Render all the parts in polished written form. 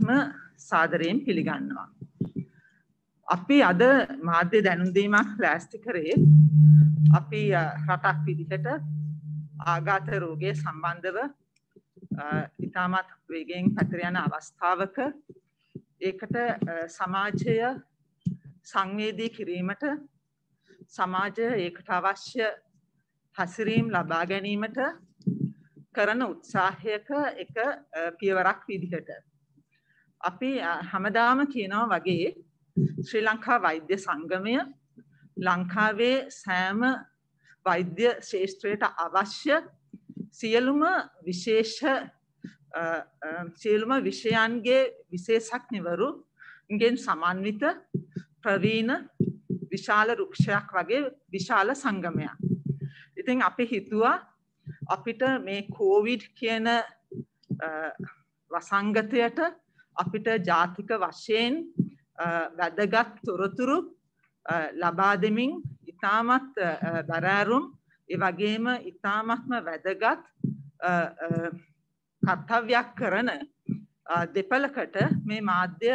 ඉතාමත්ම සාදරයෙන් පිළිගන්නවා. අපි අද මාධ්‍ය දැනුම් දීමක් ලෑස්ති කරේ අපි රටක් විදිහට ආඝාත රෝගය සම්බන්ධව ඉතාමත් වේගයෙන් පැතිර යන අවස්ථාවක ඒකට සමාජය සංවේදී කිරීමට සමාජය ඒකට අවශ්‍ය හැසිරීම් ලබා ගැනීමට කරන උත්සාහයක එක පියවරක් විදිහට අපි හැමදාම කියනවා වගේ ශ්‍රී ලංකා වෛද්‍ය සංගමය ලංකාවේ සෑම වෛද්‍ය ශාස්ත්‍රයට අවශ්‍ය සියලුම විෂයන්ගේ විශේෂඥවරුන්ගෙන් සමන්විත ප්‍රවීණ විශාල වෘක්ෂයක් වගේ විශාල සංගමයක්. ඉතින් අපි හිතුවා අපිට මේ කොවිඩ් කියන වසංගතයට අපිට ජාතික වශයෙන් වැදගත් තොරතුරු ලබා දෙමින් ඉතාමත් බරෑරුම් ඒ වගේම ඉතාමත්ම වැදගත් කර්තව්‍යයක් කරන දෙපළකට මේ මාධ්‍ය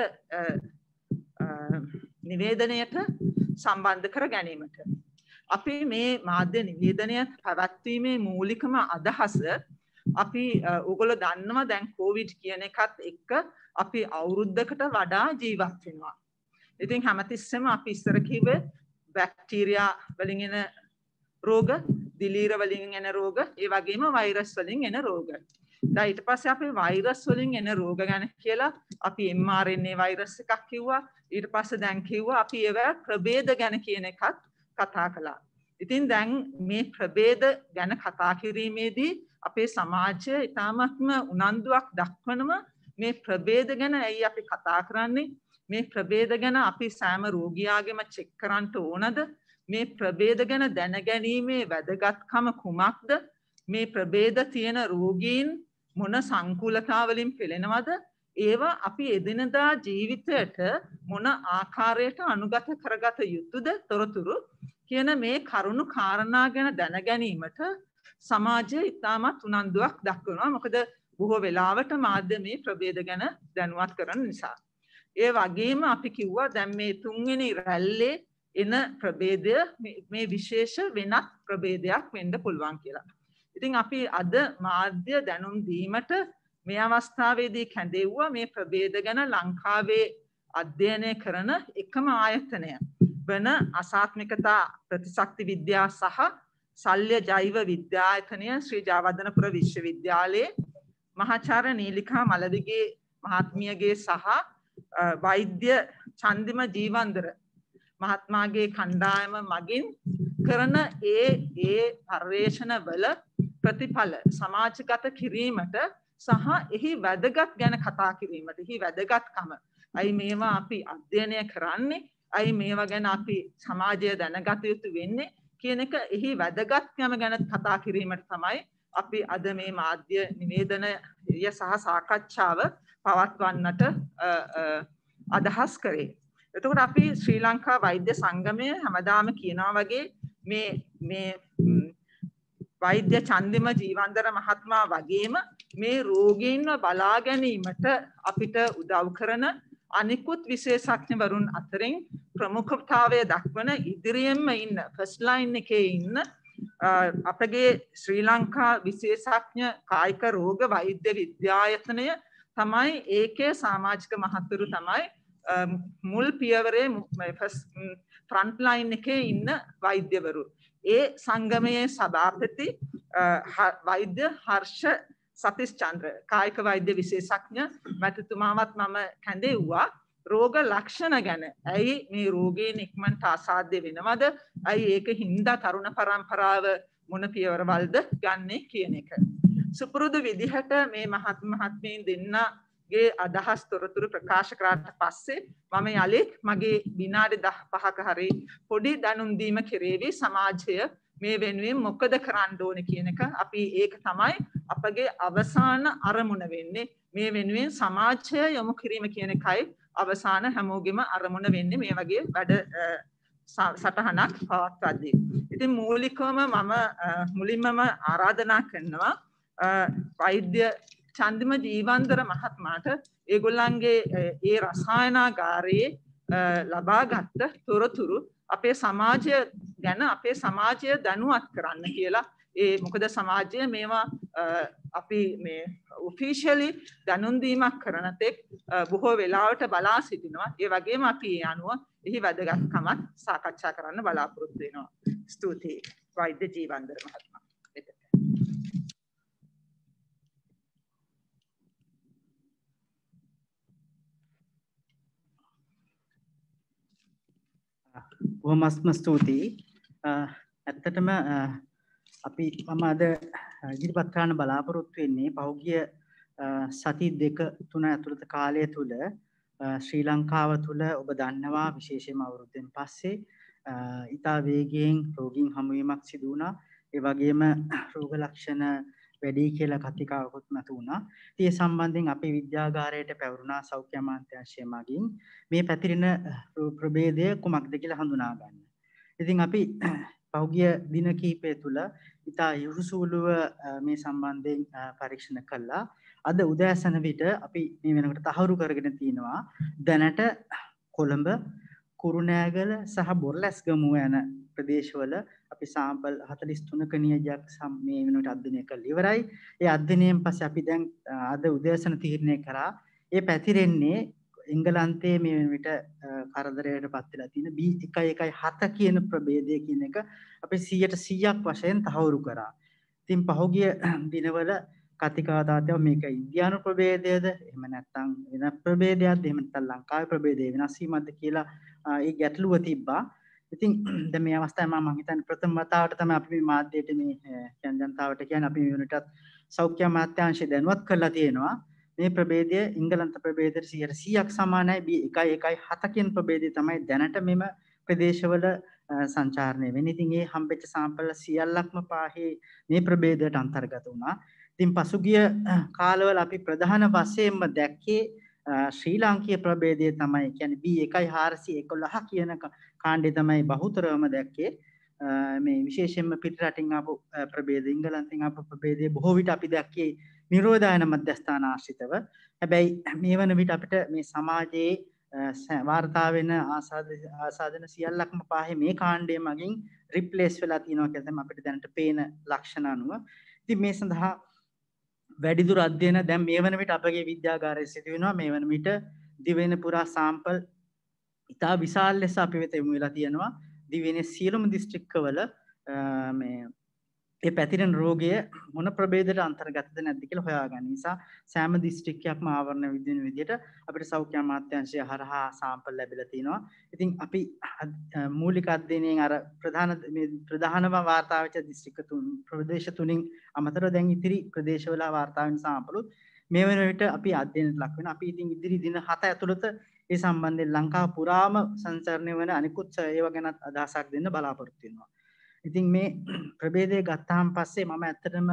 නිවේදනයට සම්බන්ධ කර ගැනීමට අපි මේ මාධ්‍ය නිවේදනය පැවැත්වීමේ මූලිකම අදහස අපි ඔයගොල්ලෝ දන්නවා දැන් කොවිඩ් කියන එකත් එක්ක අපි අවුරුද්දකට වඩා ජීවත් වෙනවා. ඉතින් හැමතිස්සෙම අපි ඉස්සර කිව්වේ බැක්ටීරියා වලින් එන රෝග, දිලීර වලින් එන රෝග, ඒ වගේම වෛරස් වලින් එන රෝග. දැන් ඊට පස්සේ අපි වෛරස් වලින් එන රෝග ගැන කියලා අපි mRNA වෛරස් එකක් කිව්වා. ඊට පස්සේ දැන් කිව්වා අපි ඒවා ප්‍රභේද ගැන කියන එකත් කතා කළා. ඉතින් දැන් මේ ප්‍රභේද ගැන කතා කිරීමේදී අපේ සමාජය ඉතාමත්ම උනන්දුවක් දක්වනවා මේ ප්‍රභේද ගැන ඇයි අපි කතා කරන්නේ? මේ ප්‍රභේද ගැන අපි සෑම රෝගියාගෙම චෙක් කරන්න ඕනද? මේ ප්‍රභේද ගැන දැනගැනීමේ වැදගත්කම කුමක්ද? මේ ප්‍රභේද තියෙන රෝගීන් මොන සංකූලතාවලින් පෙළෙනවද? ඒවා අපි එදිනදා ජීවිතයට මොන ආකාරයට අනුගත කරගත යුතුද තොරතුරු කියන මේ කරුණු කාරණා ගැන දැනගැනීමට සමාජය ඉතාමත් උනන්දුවක් දක්වනවා. මොකද බොහෝ වෙලාවට මාධ්‍ය මේ ප්‍රභේද ගැන දැනුවත් කරන නිසා. ඒ වගේම අපි කිව්වා දැන් මේ තුන්වෙනි රැල්ලේ එන ප්‍රභේදය මේ විශේෂ වෙනත් ප්‍රභේදයක් වෙන්න පුළුවන් කියලා. ඉතින් අපි අද මාධ්‍ය දැනුම් දීමට මේ අවස්ථාවේදී කැඳෙව්වා මේ ප්‍රභේද ගැන ලංකාවේ අධ්‍යයනය කරන එකම ආයතනය වන අසාත්මිකතා ප්‍රතිශක්ති විද්‍යා සහ ශල්‍ය ජෛව විද්‍යායතනය ශ්‍රී ජයවර්ධනපුර විශ්වවිද්‍යාලයේ මහාචාර්ය නීලිකා මලදිගේ මහත්මියගේ සහ වෛද්‍ය චන්දිම ජීවන්දර මහත්මයාගේ කණ්ඩායම මගින් කරන ඒ පර්යේෂණවල ප්‍රතිඵල සමාජගත කිරීමට සහ එහි වැදගත් ගැන කතා කිරීමට එහි වැදගත්කම අයි මේවා අපි අධ්‍යයනය කරන්නේ අයි මේවා ගැන අපි සමාජය දැනගත යුතු වෙන්නේ කියන එක එහි වැදගත්කම ගැන කතා කිරීමට තමයි අපි අද මේ මාධ්‍ය නිවේදනය සහ සාකච්ඡාව පවත්වන්නට අදහස් කරේ. එතකොට අපි ශ්‍රී ලංකා වෛද්‍ය සංගමය හැමදාම කියනවා වගේ මේ වෛද්‍ය චන්දිම ජීවන්දර මහත්මයා වගේම මේ රෝගීන්ව බලා ගැනීමට අපිට උදව් කරන අනිකුත් විශේෂඥවරුන් අතරින් ප්‍රමුඛතාවය දක්වන ඉදිරියෙන්ම ඉන්න ෆස්ට් ලයින් එකේ ඉන්න අපගේ ශ්‍රී ලංකා විශේෂඥ කායික රෝග වෛද්‍ය විද්‍යායතනය තමයි ඒකේ සමාජික මහතුරු තමයි මුල් පියවරේ ෆ්‍රන්ට් ලයින් එකේ ඉන්න වෛද්‍යවරු. ඒ සංගමයේ සභාපති වෛද්‍ය හර්ෂ සතිස් චන්ද්‍ර කායික වෛද්‍ය විශේෂඥ මැතිතුමාවත් මම කැඳෙව්වා රෝග ලක්ෂණ ගැන. ඇයි මේ රෝගීන් ඉක්මනට අසාධ්‍ය වෙනවද? ඇයි ඒක හින්දා තරුණ පරම්පරාව මොන පියවරවල්ද ගන්නේ කියන එක. සුපුරුදු විදිහට මේ මහත්මීන් දෙන්නගේ අදහස් තොරතුරු ප්‍රකාශ කරාට පස්සේ මම යලිත් මගේ විනාඩි 15ක හරි පොඩි දැනුම් දීම කෙරේවි සමාජය මේ වෙනුවෙන් මොකද කරන්න ඕනේ කියන එක. අපි ඒක තමයි අපගේ අවසාන අරමුණ වෙන්නේ. මේ වෙනුවෙන් සමාජය යොමු කිරීම කියන එකයි අවසාන හැමෝගෙම අරමුණ වෙන්නේ මේ වගේ වැඩ සටහනක් පවත්වද්දී. ඉතින් මූලිකවම මම මුලින්මම ආරාධනා කරනවා වෛද්‍ය චන්දිම ජීවන්දර මහත්මයාට ඒගොල්ලන්ගේ ඒ රසායනාගාරයේ ලබාගත් තොරතුරු අපේ සමාජය ගැන අපේ සමාජය දැනුවත් කරන්න කියලා මොකද සමාජය මේවා අපි මේ ඔෆිෂියලි දැනුම් දීමක් කරන තෙක් බොහෝ වෙලාවට බලා සිටිනවා. ඒ වගේම අපි ඒ අනුව එහි වැදගත්කමත් සාකච්ඡා කරන්න බලාපොරොත්තු වෙනවා. ස්තුතියි වෛද්‍ය ජීවන්දර මහත්මයා. බොහොමත්ම ස්තුතියි. ඇත්තටම අපි මම අද ඉදිරිපත් කරන්න බලාපොරොත්තු වෙන්නේ පහුගිය සති 2-3 ඇතුළත කාලය තුල ශ්‍රී ලංකාව තුල ඔබ දන්නවා විශේෂයෙන්ම අවුරුද්දෙන් පස්සේ ඉතා වේගයෙන් රෝගීන් හමුවීමක් සිදු වුණා. ඒ වගේම රෝග ලක්ෂණ වැඩි කියලා කතිකාවකුත් මතු වුණා. ඒ සම්බන්ධයෙන් අපේ විද්‍යාගාරයට පැවරුණා සෞඛ්‍ය අමාත්‍යාංශය මගින් මේ පැතිරෙන ප්‍රභේදය කුමක්ද කියලා හඳුනා ගන්න. ඉතින් අපි පහුගිය දින කිහිපය තුල ඉතා යහුසුලුව මේ සම්බන්ධයෙන් පරීක්ෂණ කළා. අද උදෑසන විට අපි මේ වෙනකොට තහවුරු කරගෙන තිනවා දැනට කොළඹ කුරුණෑගල සහ බොරලැස්ගමුව යන ප්‍රදේශවල අපි සාම්පල් 43ක නියජයක් මේ වෙනකොට අධ්‍යයනය කළ ඉවරයි. ඒ අධ්‍යයනයෙන් පස්සේ අපි දැන් අද උදෑසන තීරණය කරා ඒ පැතිරෙන්නේ එංගලන්තයේ මේ වෙන විට කරදරයට පත් වෙලා තියෙන B117 කියන ප්‍රභේදය කියන එක අපි 100% වශයෙන් තහවුරු කරා. ඉතින් පහුගිය දිනවල කතිකාවතාවෝ මේක ඉන්දියානු ප්‍රභේදයද එහෙම නැත්නම් වෙන ප්‍රභේදයක්ද එහෙම නැත්නම් ලංකාවේ ප්‍රභේදය වෙනස් වීමක්ද කියලා ඒ ගැටලුව තිබ්බා. ඉතින් දැන් මේ අවස්ථාවේ මම හිතන්නේ ප්‍රථම වතාවට තමයි අපි මේ මාධ්‍යයට මේ ජනතාවට කියන්නේ අපි මේ වෙනටත් සෞඛ්‍ය අමාත්‍යාංශය දැනුවත් කරලා තියෙනවා. මේ ප්‍රභේදය ඉංගලන්ත ප්‍රභේදයට 100%ක් සමානයි. B117 කියන ප්‍රභේදය තමයි දැනට මෙම ප්‍රදේශවල සංචාරණය වෙන්නේ. ඉතින් මේ හම්බෙච්ච සාම්පල් සියල්ලක්ම පාහේ මේ ප්‍රභේදයට අන්තර්ගත වුණා. ඉතින් පසුගිය කාලවල අපි ප්‍රධාන වශයෙන්ම දැක්කේ ශ්‍රී ලාංකීය ප්‍රභේදය තමයි. කියන්නේ B1411 කියන කාණ්ඩය තමයි බහුතරවම දැක්කේ. මේ විශේෂයෙන්ම පිට රටින් ආපු ප්‍රභේද ඉංගලන්තෙන් ආපු ප්‍රභේදය බොහෝ විට අපි දැක්කේ නිරෝධායන මධ්‍යස්ථාන ආශ්‍රිතව. හැබැයි මේ වන විට අපිට මේ සමාජයේ වාර්තා වෙන ආසාදන සියල්ලක්ම පාහේ මේ කාණ්ඩය මගින් රිප්ලේස් වෙලා තියෙනවා කියලා තමයි අපිට දැනට පේන ලක්ෂණ අනුව. ඉතින් මේ සඳහා වැඩිදුර අධ්‍යයන දැන් මේ වන විට අපගේ විද්‍යාගාරයේ සිදු වෙනවා. මේ වන විට දිවයින පුරා සාම්පල් ඉතා විශාල ලෙස අපි වෙත යොමු වෙලා තියෙනවා. දිවයිනේ සියලුම දිස්ත්‍රික්කවල මේ ඒ පැතිරෙන රෝගය මොන ප්‍රභේදයට අන්තර්ගතද නැද්ද කියලා හොයාගන්න නිසා සෑම දිස්ත්‍රික්කයක්ම ආවරණ විදින විදිහට අපිට සෞඛ්‍ය අමාත්‍යාංශය හරහා සාම්පල් ලැබිලා තිනවා. ඉතින් අපි මූලික අධ්‍යයනයෙන් අර ප්‍රධානම වාර්තා වෙච්ච දිස්ත්‍රික්ක ප්‍රදේශ තුنين අමතරව දැන් ඉතිරි ප්‍රදේශවල වාර්තා වෙන සාම්පලුත් මේ වෙන විට අපි අධ්‍යයනයට ලක් වෙනවා. අපි ඉතින් ඉදිරි දින 7 ඇතුළත ඒ සම්බන්ධයෙන් ලංකාව පුරාම සංචාරණය වන අනිකුත් ඒවා ගැන අදහසක් දෙන්න බලාපොරොත්තු වෙනවා. ඉතින් මේ ප්‍රභේදය ගත්තාන් පස්සේ මම ඇත්තටම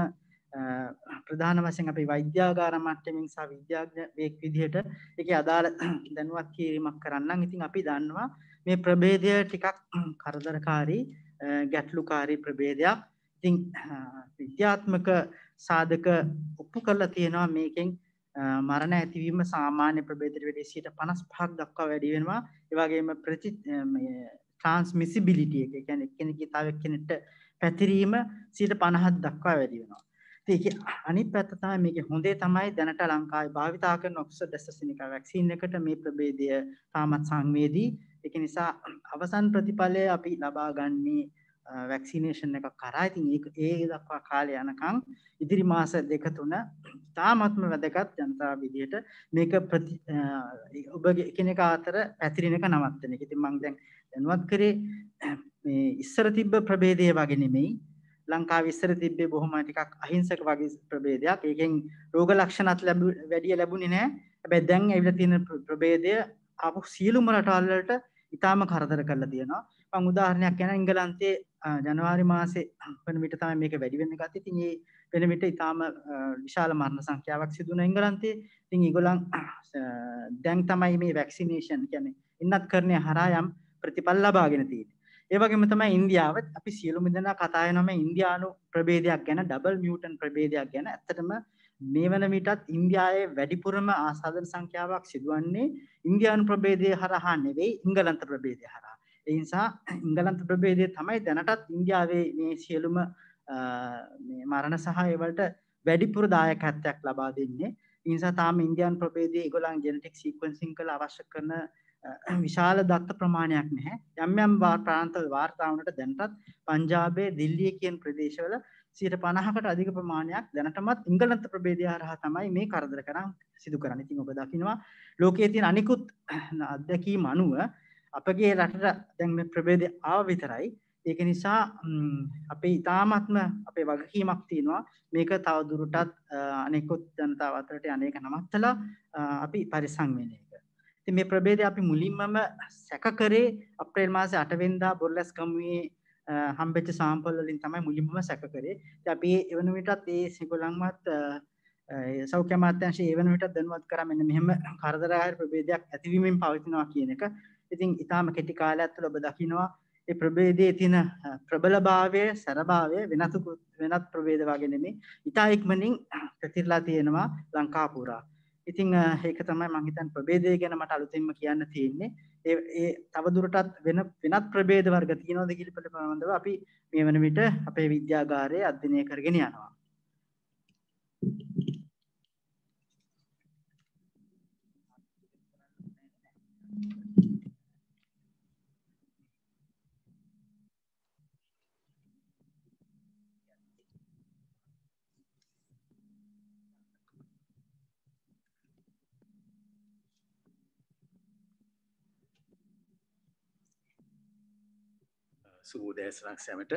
ප්‍රධාන වශයෙන් අපි වෛද්‍යාගාර මට්ටමින් සහ විද්‍යාඥයෙක් විදිහට ඒකේ අදාළ දැනුවත් කිරීමක් කරන්නම්. ඉතින් අපි දන්නවා මේ ප්‍රභේදය ටිකක් කරදරකාරී ගැටලුකාරී ප්‍රභේදයක්. ඉතින් විද්‍යාත්මක සාධක ඔප්පු කරලා තියෙනවා මේකෙන් මරණ ඇතිවීම සාමාන්‍ය ප්‍රභේදයට වඩා 55ක් දක්වා වැඩි වෙනවා. ඒ වගේම transmissibility එක කියන්නේ එක්කෙනෙක්ගේ තව එක්කෙනෙක්ට පැතිරීම 50ක් දක්වා වැඩි වෙනවා. ඉතින් ඒකේ අනිත් පැත්ත තමයි මේකේ හොඳේ තමයි දැනට ලංකාවේ භාවිතා කරන ඔක්ස්ෆර්ඩ් ඇස්ට්‍රාසෙනිකා වැක්සින් එකට මේ ප්‍රභේදය තාමත් සංවේදී. ඒක නිසා අවසන් ප්‍රතිඵලය අපි ලබා ගන්නේ වැක්සිනේෂන් එකක් කරා. ඉතින් ඒ දක්වා කාලය යනකම් ඉදිරි මාස 2-3 තාමත්ම වැදගත් ජනතාව විදියට මේක ඔබගේ කෙනෙක් අතර පැතිරෙන එක නවත්තන එක. ඉතින් මම දැන් දැනුවත් කරේ මේ ඉස්සර තිබ්බ ප්‍රභේදය වගේ නෙමෙයි. ලංකාවේ ඉස්සර තිබ්බේ බොහොම ටිකක් අහිංසක වගේ ප්‍රභේදයක්. ඒකෙන් රෝග ලක්ෂණත් වැඩි ලැබුණේ නැහැ. හැබැයි දැන් ඇවිල්ලා තියෙන ප්‍රභේදය ආපු සියලුම රටවල් වලට ඉතාම කරදර කරලා තියෙනවා. මම උදාහරණයක් කියන ඉංගලන්තයේ ජනවාරි මාසේ වෙන විට තමයි මේක වැඩි වෙන්න ගත්තේ. ඉතින් මේ වෙන විට ඉතාම විශාල මරණ සංඛ්‍යාවක් සිදු වුණා ඉංගලන්තයේ. ඉතින් ඒගොල්ලන් දැන් තමයි මේ වැක්සිනේෂන් කියන්නේ ඉන්නත්කරණය හරහා යම් ප්‍රතිඵල ලබාගෙන තියෙන්නේ. ඒ වගේම තමයි ඉන්දියාව. අපි සියලුම දෙනා කතා කරනවා මේ ඉන්දියානු ප්‍රභේදයක් ගැන, ඩබල් මියුටන්ට් ප්‍රභේදයක් ගැන. ඇත්තටම මේ වන විටත් ඉන්දියාවේ වැඩිපුරම ආසාදන සංඛ්‍යාවක් සිදුවන්නේ ඉන්දියානු ප්‍රභේදය හරහා නෙවෙයි එංගලන්ත ප්‍රභේදය හරහා. ඒ නිසා එංගලන්ත ප්‍රභේදය තමයි දැනටත් ඉන්දියාවේ මේ සියලුම මේ මරණ සහ ඒවලට වැඩිපුර දායකත්වයක් ලබා දෙන්නේ. ඒ නිසා තාම ඉන්දියානු ප්‍රභේදයේ ඒගොල්ලන් ජෙනටික් සීක්වෙන්සිං කරලා අවශ්‍ය කරන විශාල දත්ත ප්‍රමාණයක් නැහැ. යම් යම් ප්‍රාන්තවල වාර්තා වුණට දැනටත් පංජාබයේ දිල්ලිය කියන ප්‍රදේශවල 50%කට අධික ප්‍රමාණයක් දැනටමත් ඉංගලන්ත ප්‍රභේදය හරහා තමයි මේ කරදර කරන් සිදු කරන්නේ. ඉතින් ඔබ දකිනවා ලෝකයේ තියෙන අනිකුත් අත්දැකීම් අනුව අපගේ රටට දැන් මේ ප්‍රභේදය ආව විතරයි. ඒක නිසා අපේ ඊ타ත්ම අපේ වගකීමක් තියෙනවා මේක තව දුරටත් අනිකුත් ජනතාව අතරට අනේක නමත්තලා අපි පරිස්සම් වෙන එක. ඉතින් මේ ප්‍රභේදය අපි මුලින්මම සැක කරේ අප්‍රේල් මාසේ 8 වෙනිදා බොරලැස් ගමුවේ හම්බෙච්ච සාම්පල් වලින් තමයි මුලින්ම සැක කරේ. ඉතින් අපි එවන විටත් ඒ සිගොල්ලන්වත් සෞඛ්‍ය අමාත්‍යාංශය එවන විටත් දැනුවත් කරා මෙන්න මෙහෙම කරදරකාරී ප්‍රභේදයක් ඇතිවීමෙන් පවතිනවා කියන එක. ඉතින් ඊටාම කෙටි කාලයක් තුළ ඔබ දකිනවා ඒ ප්‍රභේදයේ තියෙන ප්‍රබලභාවය, සරභාවය වෙනත් ප්‍රභේද වගේ නෙමෙයි. ඊටා ඉක්මනින් පැතිරලා තියෙනවා ලංකා පුරා. ඉතින් ඒක තමයි මම හිතන්නේ ප්‍රභේදය ගැන මට අලුතින්ම කියන්න තියෙන්නේ. ඒ තව දුරටත් වෙනත් ප්‍රභේද වර්ග තියෙනවද කියලා පිළිබඳව අපි මේ වන විට අපේ විද්‍යාගාරයේ අධ්‍යයනය කරගෙන යනවා. සුබෝදෑසනක් සැමට.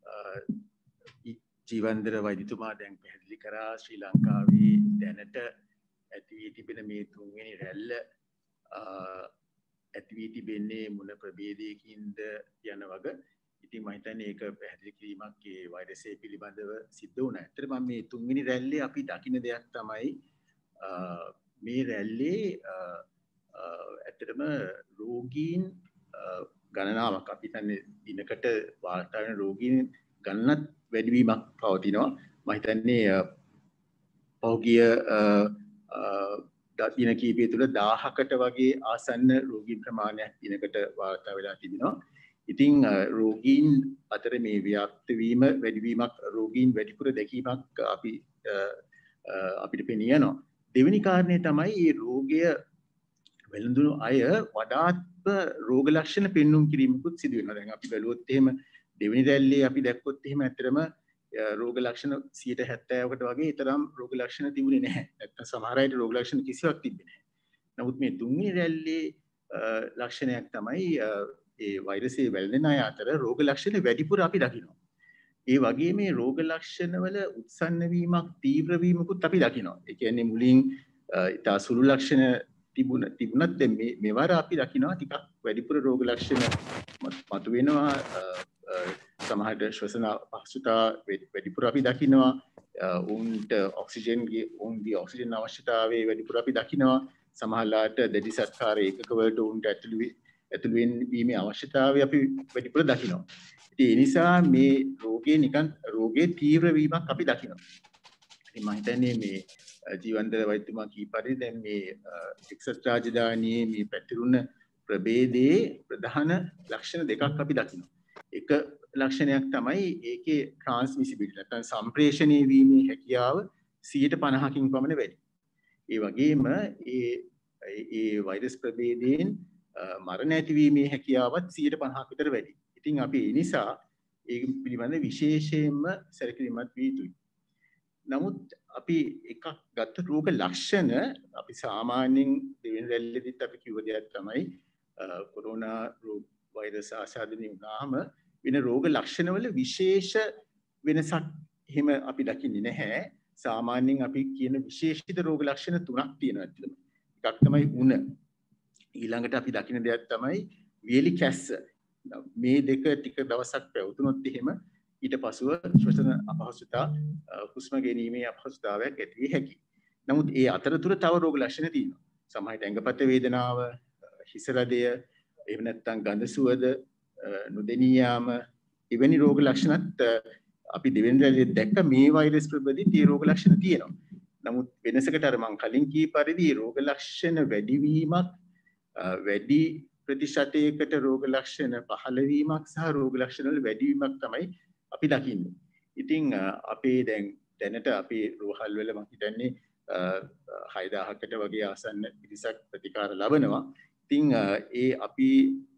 ජීවන්දර වෛද්‍යතුමා දැන් පැහැදිලි කරා ශ්‍රී ලංකාවේ දැනට ඇති වී තිබෙන මේ තුන්වෙනි රැල්ල ඇති වී තිබෙන්නේ මොන ප්‍රභේදයකින්ද යන වග. ඉතින් මම හිතන්නේ ඒක පැහැදිලි කිරීමක් ඒ වෛරසය පිළිබඳව සිද්ධ වුණා. ඇත්තටම මේ තුන්වෙනි රැල්ලේ අපි දකින දෙයක් තමයි මේ රැල්ලේ ඇත්තටම රෝගීන් ගණනාවක් අපි හිතන්නේ දිනකට වාර්තා වෙන රෝගීන් ගණනත් වැඩිවීමක් පවතිනවා. මම හිතන්නේ පෞගිය දින කීපය තුළ 1000කට වගේ ආසන්න රෝගීන් ප්‍රමාණයක් දිනකට වාර්තා වෙලා තිබෙනවා. ඉතින් රෝගීන් අතර මේ ව්‍යාප්ත වීම වැඩිවීමක්, රෝගීන් වැඩිපුර දැකීමක් අපිට පෙනී යනවා. දෙවෙනි කාරණය තමයි මේ රෝගය වැළඳුණු අය වඩාත් රෝග ලක්ෂණ පෙන්눔 කිරීමකුත් සිදු වෙනවා. දැන් අපි බැලුවොත් එහෙම දෙවෙනි රැල්ලේ අපි දැක්කොත් එහෙම ඇත්තටම රෝග ලක්ෂණ 70%කට වගේ තරම් රෝග ලක්ෂණ තිබුණේ නැහැ. නැත්නම් සමහර අයට රෝග ලක්ෂණ කිසිවක් තිබෙන්නේ නැහැ. නමුත් මේ තුන්වෙනි රැල්ලේ ලක්ෂණයක් තමයි ඒ වෛරසය වැළඳෙන අය අතර රෝග ලක්ෂණ වැඩිපුර අපි දකිනවා. ඒ වගේ මේ රෝග ලක්ෂණ වල උත්සන්න වීමක්, තීව්‍ර වීමකුත් අපි දකිනවා. ඒ කියන්නේ මුලින් ඉතා සුළු ලක්ෂණ තිබුණත් දැන් මේවාර අපි දකිනවා ටිකක් වැඩිපුර රෝග ලක්ෂණ මතුවෙනවා. සමහරට ශ්වසන අපහසුතා වැඩිපුර අපි දකිනවා. උන්ට ඔවුන්ගේ ඔක්සිජන් අවශ්‍යතාවය වැඩිපුර අපි දකිනවා. සමහරලාට දැඩි සත්කාර ඒකක වලට උන්ට ඇතුළු වීමේ අවශ්‍යතාවය අපි වැඩිපුර දකිනවා. ඉතින් ඒ නිසා මේ රෝගයේ තීව්‍ර වීමක් අපි දකිනවා. ඉතින් මම හිතන්නේ මේ ජීවන්දර වෛද්‍යතුමා කී පරිදි දැන් මේ එක්සත් රාජධානියේ මේ පැතිරුණ ප්‍රභේදයේ ප්‍රධාන ලක්ෂණ දෙකක් අපි දකිනවා. එක ලක්ෂණයක් තමයි ඒකේ ට්‍රාන්ස්මිසිබිලිටි නැත්නම් සම්ප්‍රේෂණය වීමේ හැකියාව 50%කින් පමණ වැඩි. ඒ වගේම ඒ වෛරස් ප්‍රභේදයෙන් මරණ ඇතිවීමේ හැකියාවත් 50%ක් විතර වැඩි. ඉතින් අපි ඒ නිසා ඒ පිළිබඳ විශේෂයෙන්ම සැලකිලිමත් විය යුතුයි. නමුත් අපි එකක් ගත්ත රෝග ලක්ෂණ අපි සාමාන්‍යයෙන් දෙවෙනි රැල්ලේදීත් අපි කිව්ව දෙයක් තමයි කොරෝනා වෛරස් ආසාදනය වුණාම වෙන රෝග ලක්ෂණවල විශේෂ වෙනසක් එහෙම අපි දකින්නේ නැහැ. සාමාන්‍යයෙන් අපි කියන විශේෂිත රෝග ලක්ෂණ තුනක් තියෙනවා ඇත්තටම. එකක් තමයි උණ. ඊළඟට අපි දකින දෙයක් තමයි වියලි කැස්ස. මේ දෙක ටික දවසක් පැවතුනොත් එහෙම ඊට පසුව ශ්වසන අපහසුතා, හුස්ම ගැනීමේ අපහසුතාවයක් ඇති විය හැකියි. නමුත් ඒ අතරතුර තව රෝග ලක්ෂණ තියෙනවා. සමහරට ඇඟපත වේදනාව, හිස රදය, එහෙම නැත්නම් ගඳ සුවඳ, නොදෙනී යාම, එවැනි රෝග ලක්ෂණත් අපි දෙවෙනි රැල්ලේ දැක්ක මේ වෛරස් ප්‍රභේදයේ tie රෝග ලක්ෂණ තියෙනවා. නමුත් වෙනසකට අර මම කලින් කී පරිදි රෝග ලක්ෂණ වැඩිවීමක් වැඩි ප්‍රතිශතයකට රෝග ලක්ෂණ පහළ වීමක් සහ රෝග ලක්ෂණ වල වැඩිවීමක් තමයි අපි දකින්නේ. ඉතින් අපේ දැනට අපේ රෝහල් වල මම හිතන්නේ 6000කට වගේ ආසන්න පිරිසක් ප්‍රතිකාර ලබනවා. ඉතින් ඒ අපි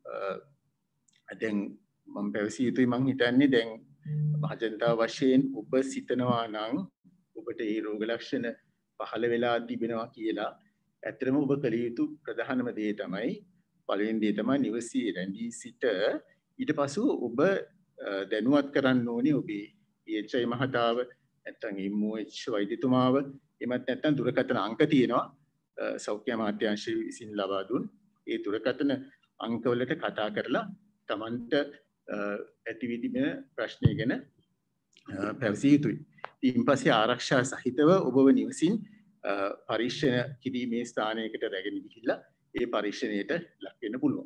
දැන් මම පැවසිය යුතුයි මම හිතන්නේ දැන් මහජනතාව වශයෙන් ඔබ සිතනවා නම් ඔබට මේ රෝග ලක්ෂණ පහළ වෙලා තිබෙනවා කියලා ඇත්තටම ඔබ කළ යුතු ප්‍රධානම දේ තමයි පළවෙනි දේ තමයි නිවසේ රැඳී සිට ඊට පසු ඔබ දැනුවත් කරන්න ඕනේ ඔබේ PHI මහතාව නැත්නම් MOH වෛද්‍යතුමාව එමත් නැත්නම් දුරකථන අංක තියෙනවා සෞඛ්‍ය අමාත්‍යාංශය විසින් ලබා දුන් ඒ දුරකථන අංකවලට කතා කරලා Tamanට ඇතිවිදින ප්‍රශ්නය ගැන පැවසිය යුතුයි. ඊට පස්සේ ආරක්ෂා සහිතව ඔබව නිවසින් පරීක්ෂණ කිරීමේ ස්ථානයකට රැගෙන ගිහිල්ලා ඒ පරීක්ෂණයට ලක් වෙන්න පුළුවන්.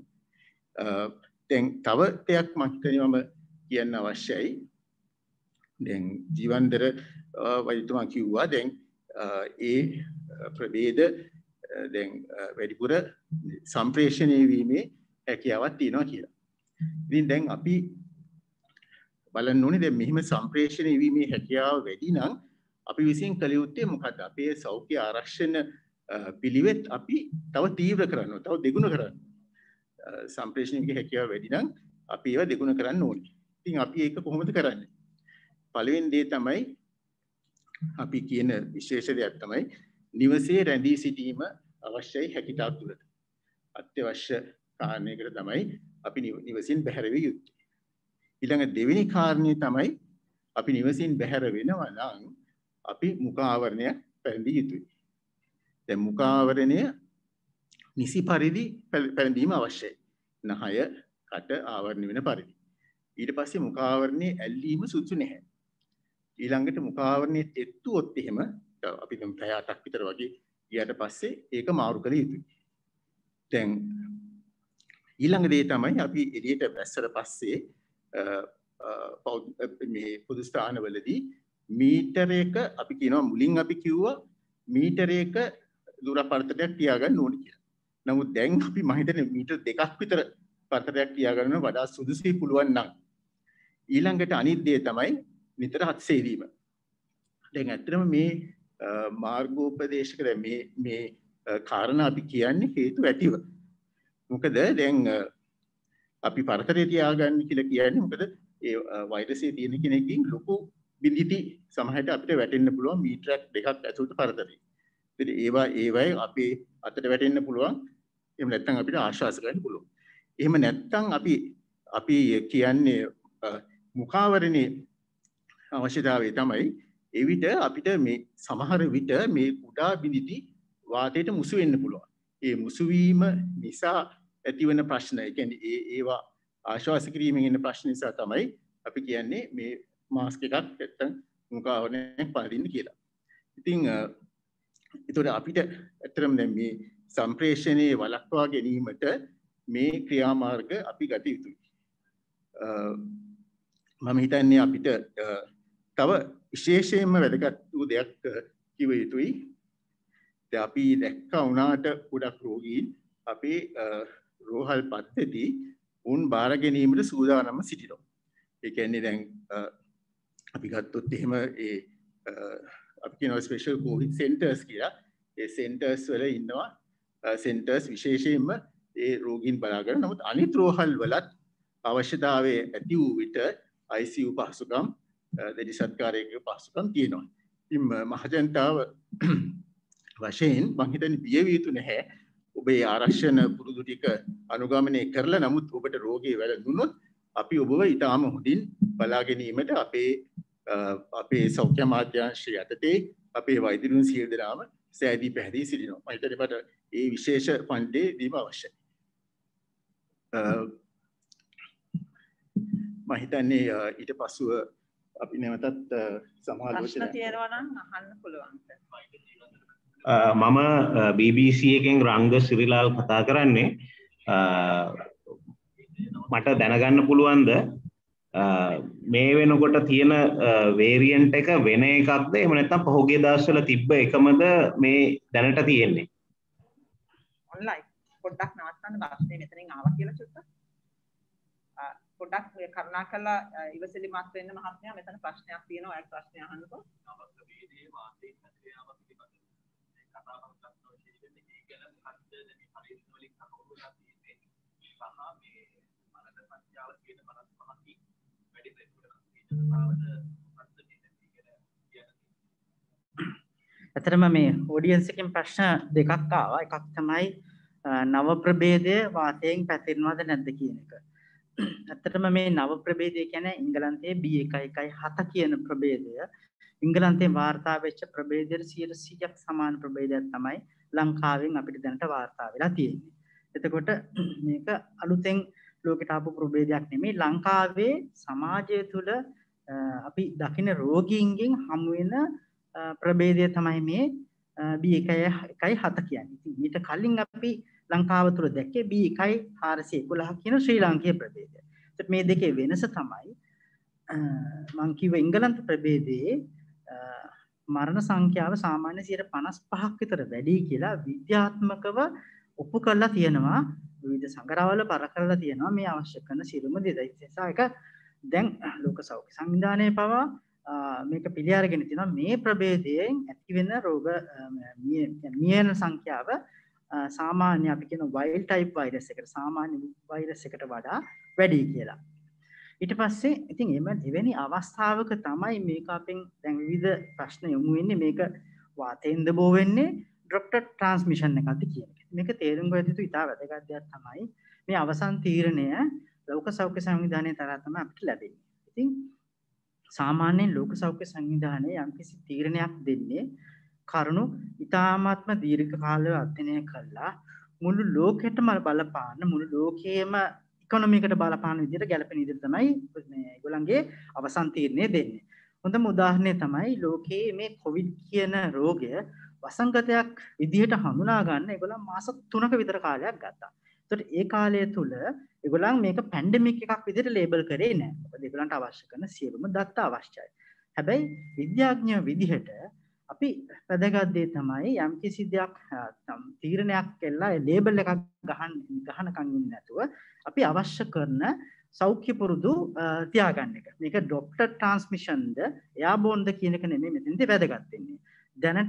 දැන් තව දෙයක් මම හිතන්නේ මම කියන්න අවශ්‍යයි. දැන් ජීවන්දර වෛද්‍යතුමා කිව්වා දැන් ඒ ප්‍රභේද දැන් වැඩිපුර සම්ප්‍රේෂණය වීමේ හැකියාවක් තියෙනවා කියලා. ඉතින් දැන් අපි බලන්න ඕනේ දැන් මෙහිම සම්ප්‍රේෂණය වීමේ හැකියාව වැඩි නම් අපි විසින් කළ යුත්තේ මොකද්ද? අපේ සෞඛ්‍ය ආරක්ෂණ පිළිවෙත් අපි තව තීව්‍ර කරන්න ඕනේ. තව දෙගුණ කරන්න. සම්ප්‍රේෂණයේ හැකියාව වැඩි නම් අපි ඒවා දෙගුණ කරන්න ඕනේ. ඉතින් අපි ඒක කොහොමද කරන්නේ? පළවෙනි දේ තමයි අපි කියන විශේෂ දෙයක් තමයි නිවසේ රැඳී සිටීම අවශ්‍යයි හැකිතාක් දුරට. අත්‍යවශ්‍ය කාරණයකට තමයි අපි නිවසින් බැහැර විය යුත්තේ. ඊළඟ දෙවෙනි කාරණේ තමයි අපි නිවසින් බැහැර වෙනවා නම් අපි මුඛ ආවරණය පැළඳිය යුතුයි. දැන් මුඛ ආවරණය නිසි පරිදි පැළඳීම අවශ්‍යයි. නහය, කට ආවරණය වෙන පරිදි. ඊට පස්සේ මුඛ ආවරණයේ ඇල්ලීම සුදුසු නැහැ. ඊළඟට මුඛ ආවරණයේ තෙත්තුවොත් එහෙම අපි දැන් පැය 8ක් විතර වගේ ගියාට පස්සේ ඒක මාරු කළ යුතුයි. දැන් ඊළඟ දේ තමයි අපි එළියට බැස්සට පස්සේ මේ පොදු ස්ථානවලදී මීටරයක අපි කියනවා මුලින් අපි කිව්වා මීටරයක දුර පරතරයක් තියාගන්න ඕනේ කියලා. නමුත් දැන් අපි මම හිතන්නේ මීටර 2ක් විතර පරතරයක් තියාගන්න වඩා සුදුසුයි පුළුවන් නම් ඊළඟට අනිත් දේ තමයි නිතර හත් සේදීම. දැන් ඇත්තටම මේ මාර්ගෝපදේශක මේ කාරණා අපි කියන්නේ හේතු ඇතිව. මොකද දැන් අපි පරතරය තියාගන්න කියලා කියන්නේ මොකද ඒ වෛරසය තියෙන කෙනෙක්ගෙන් ලොකු බිඳිති සමහරට අපිට වැටෙන්න පුළුවන් මීටරයක් දෙකක් ඇතුළත පරතරය. ඉතින් ඒවයි අපේ අතට වැටෙන්න පුළුවන්. එහෙම නැත්නම් අපිට ආශ්වාස ගන්න පුළුවන්. එහෙම නැත්නම් අපි කියන්නේ මුඛාවරණයේ අවශ්‍යතාවය තමයි එවිට අපිට මේ සමහර විට මේ කුඩා බිඳිති වාතයට මුසු වෙන්න පුළුවන්. ඒ මුසු වීම නිසා ඇතිවන ප්‍රශ්න, ඒ කියන්නේ ඒවා ආශ්වාස කිරීමෙන් එන ප්‍රශ්න නිසා තමයි අපි කියන්නේ මේ මාස්ක් එකක් නැත්තම් මුඛාවරණයක් පදින්න කියලා. ඉතින් ඒතකොට අපිට ඇත්තටම දැන් මේ සම්ප්‍රේෂණයේ වළක්වා ගැනීමට මේ ක්‍රියාමාර්ග අපි ගත යුතුයි. මම හිතන්නේ අපිට තව විශේෂයෙන්ම වැදගත් වූ දෙයක් කිව යුතුයි. දැන් අපි දැක්කා වුණාට ගොඩක් රෝගීන් අපේ රෝහල් පද්ධති උන් බාර ගැනීමට සූදානම්ව සිටිනවා. ඒ කියන්නේ දැන් අපි ගත්තොත් එහෙම අපි කියනවා ස්පෙෂල් කොවිඩ් සෙන්ටර්ස් කියලා. ඒ සෙන්ටර්ස් වල ඉන්නවා සෙන්ටර්ස් විශේෂයෙන්ම ඒ රෝගීන් බලාගෙන. නමුත් අනිත් රෝහල් වලත් අවශ්‍යතාවය ඇති වූ විට ICU පහසුකම් දෙඩි සත්කාරයක පහසුකම් තියෙනවා. ඉතින් මහජනතාව වශයෙන් මම හිතන්නේ බිය විය යුතු නැහැ. ඔබේ ආරක්ෂණ පුරුදු ටික අනුගමනය කරලා නමුත් ඔබට රෝගී වැළඳුනොත් අපි ඔබව ඊටාම හොඳින් බලා ගැනීමට අපේ සෞඛ්‍ය අමාත්‍යාංශය යටතේ අපේ වෛද්‍යවරුන් සියලු දෙනාම සෑදී පැහැදී සිටිනවා. මම හිතන්නේ මට ඒ විශේෂ ෆන්ඩ් දීම අවශ්‍යයි. මම හිතන්නේ ඊට පසුව අපි නැවතත් සමාලෝචන තියෙනවා නම් අහන්න පුළුවන්. මම BBC එකෙන් රංග සිරිලාල් කතා කරන්නේ. මට දැනගන්න පුළුවන්ද මේ වෙනකොට තියෙන වේරියන්ට් එක වෙන එකක්ද එහෙම නැත්නම් පහුගිය දවස්වල තිබ්බ එකමද මේ දැනට තියෙන්නේ? ඔන්ලයින් පොඩ්ඩක් නවත්තන්න ප්‍රශ්නේ මෙතනින් ආවා කියලා චුට්ටක්. පොඩ්ඩක් මේ කරුණාකරලා ඉවසිලිමත් වෙන්න මහත්මයා මෙතන ප්‍රශ්නයක් තියෙනවා ඒ ප්‍රශ්නය අහන්නකෝ. නවත්වීදී වාදයෙන් හැදෑම පිළිබඳව මේ කතා බහ කරන විශේෂයෙන් මේ ගැන මොකක්ද මේ පරිශන වලින් කවුරුලා තියෙන්නේ සහ මේ මනස සංඛ්‍යාව කියන මනස මහත්මිය වැඩි ප්‍රතිපලක් තියෙනවාද මොකක්ද මේ කියලා කියන්නේ. ඇත්තටම මේ ඔඩියන්ස් එකෙන් ප්‍රශ්න දෙකක් ආවා. එකක් තමයි නව ප්‍රභේදය වාතයෙන් පැතිරෙනවද නැද්ද කියන එක. ඇත්තටම මේ නව ප්‍රභේදය කියන්නේ එංගලන්තයේ B117 කියන ප්‍රභේදය. එංගලන්තයේ වාර්තා වෙච්ච ප්‍රභේදයට 100%ක් සමාන ප්‍රභේදයක් තමයි ලංකාවෙන් අපිට දැනට වාර්තා වෙලා තියෙන්නේ. එතකොට මේක අලුතෙන් ලෝකෙට ආපු ප්‍රභේදයක් නෙමෙයි. ලංකාවේ සමාජය තුළ අපි දකින රෝගීන්ගෙන් හමු වෙන ප්‍රභේදය තමයි මේ B117 කියන්නේ. ඉතින් ඊට කලින් අපි ලංකාව තුළ දැක්කේ B1411 කියන ශ්‍රී ලාංකීය ප්‍රභේදය. ඒත් මේ දෙකේ වෙනස තමයි මම කිව්ව එංගලන්ත ප්‍රභේදයේ මරණ සංඛ්‍යාව සාමාන්‍ය 55ක් විතර වැඩි කියලා විද්‍යාත්මකව ඔප්පු කරලා තියෙනවා. විවිධ සංග්‍රහවල පර කරලා තියෙනවා මේ අවශ්‍ය කරන සියලුම දේ. ඒක දැන් ලෝක සෞඛ්‍ය සංවිධානයේ පවා මේක පිළි අරගෙන තිනවා මේ ප්‍රභේදයෙන් ඇති වෙන රෝග මියන සංඛ්‍යාව සාමාන්‍ය අපි කියන වයිල්ඩ් ටයිප් වෛරස් එකට සාමාන්‍ය වෛරස් එකට වඩා වැඩි කියලා. ඊට පස්සේ ඉතින් එවැනි අවස්ථාවක තමයි මේක අපෙන් දැන් විවිධ ප්‍රශ්න යොමු වෙන්නේ මේක වාතයෙන්ද බෝ වෙන්නේ ඩ්‍රොප්ලට් ට්‍රාන්ස්මිෂන් එකක්ද කියන එක. මේක තේරුම් ගන්න යුතු ඉතා වැදගත් දෙයක් තමයි මේ අවසන් තීරණය ලෝක සෞඛ්‍ය සංවිධානයේ තරම් තමයි අපිට ලැබෙන්නේ. ඉතින් සාමාන්‍යයෙන් ලෝක සෞඛ්‍ය සංවිධානයේ යම්කිසි තීරණයක් දෙන්නේ කරුණු ඉතාමත්ම දීර්ඝ කාලව අධ්‍යයනය කළා මුළු ලෝකෙටම බලපාන මුළු ලෝකයේම ඉකොනොමියකට බලපාන විදිහට ගැලපෙන විදිහට තමයි මේ ඒගොල්ලන්ගේ අවසන් තීරණය දෙන්නේ. හොඳම උදාහරණය තමයි ලෝකයේ මේ කොවිඩ් කියන රෝගය වසංගතයක් විදිහට හඳුනා ගන්න ඒගොල්ලන් මාස 3ක විතර කාලයක් ගත්තා. ඒතකොට ඒ කාලය තුල ඒගොල්ලන් මේක පැන්ඩමික් එකක් විදිහට ලේබල් කරේ නැහැ. මොකද ඒගොල්ලන්ට අවශ්‍ය කරන සියලුම දත්ත අවශ්‍යයි. හැබැයි විද්‍යාඥයෝ විදිහට අපි වැදගත් දේ තමයි යම්කිසි දෙයක් තීරණයක් කළා ඒ ලේබල් එකක් ගහනකම් ඉන්නේ නැතුව අපි අවශ්‍ය කරන සෞඛ්‍ය පුරුදු තියාගන්න එක. මේක ඩොප්ලර් ට්‍රාන්ස්මිෂන්ද එයාබෝන්ද කියන එක නෙමෙයි මෙතනදී වැදගත් වෙන්නේ. දැනට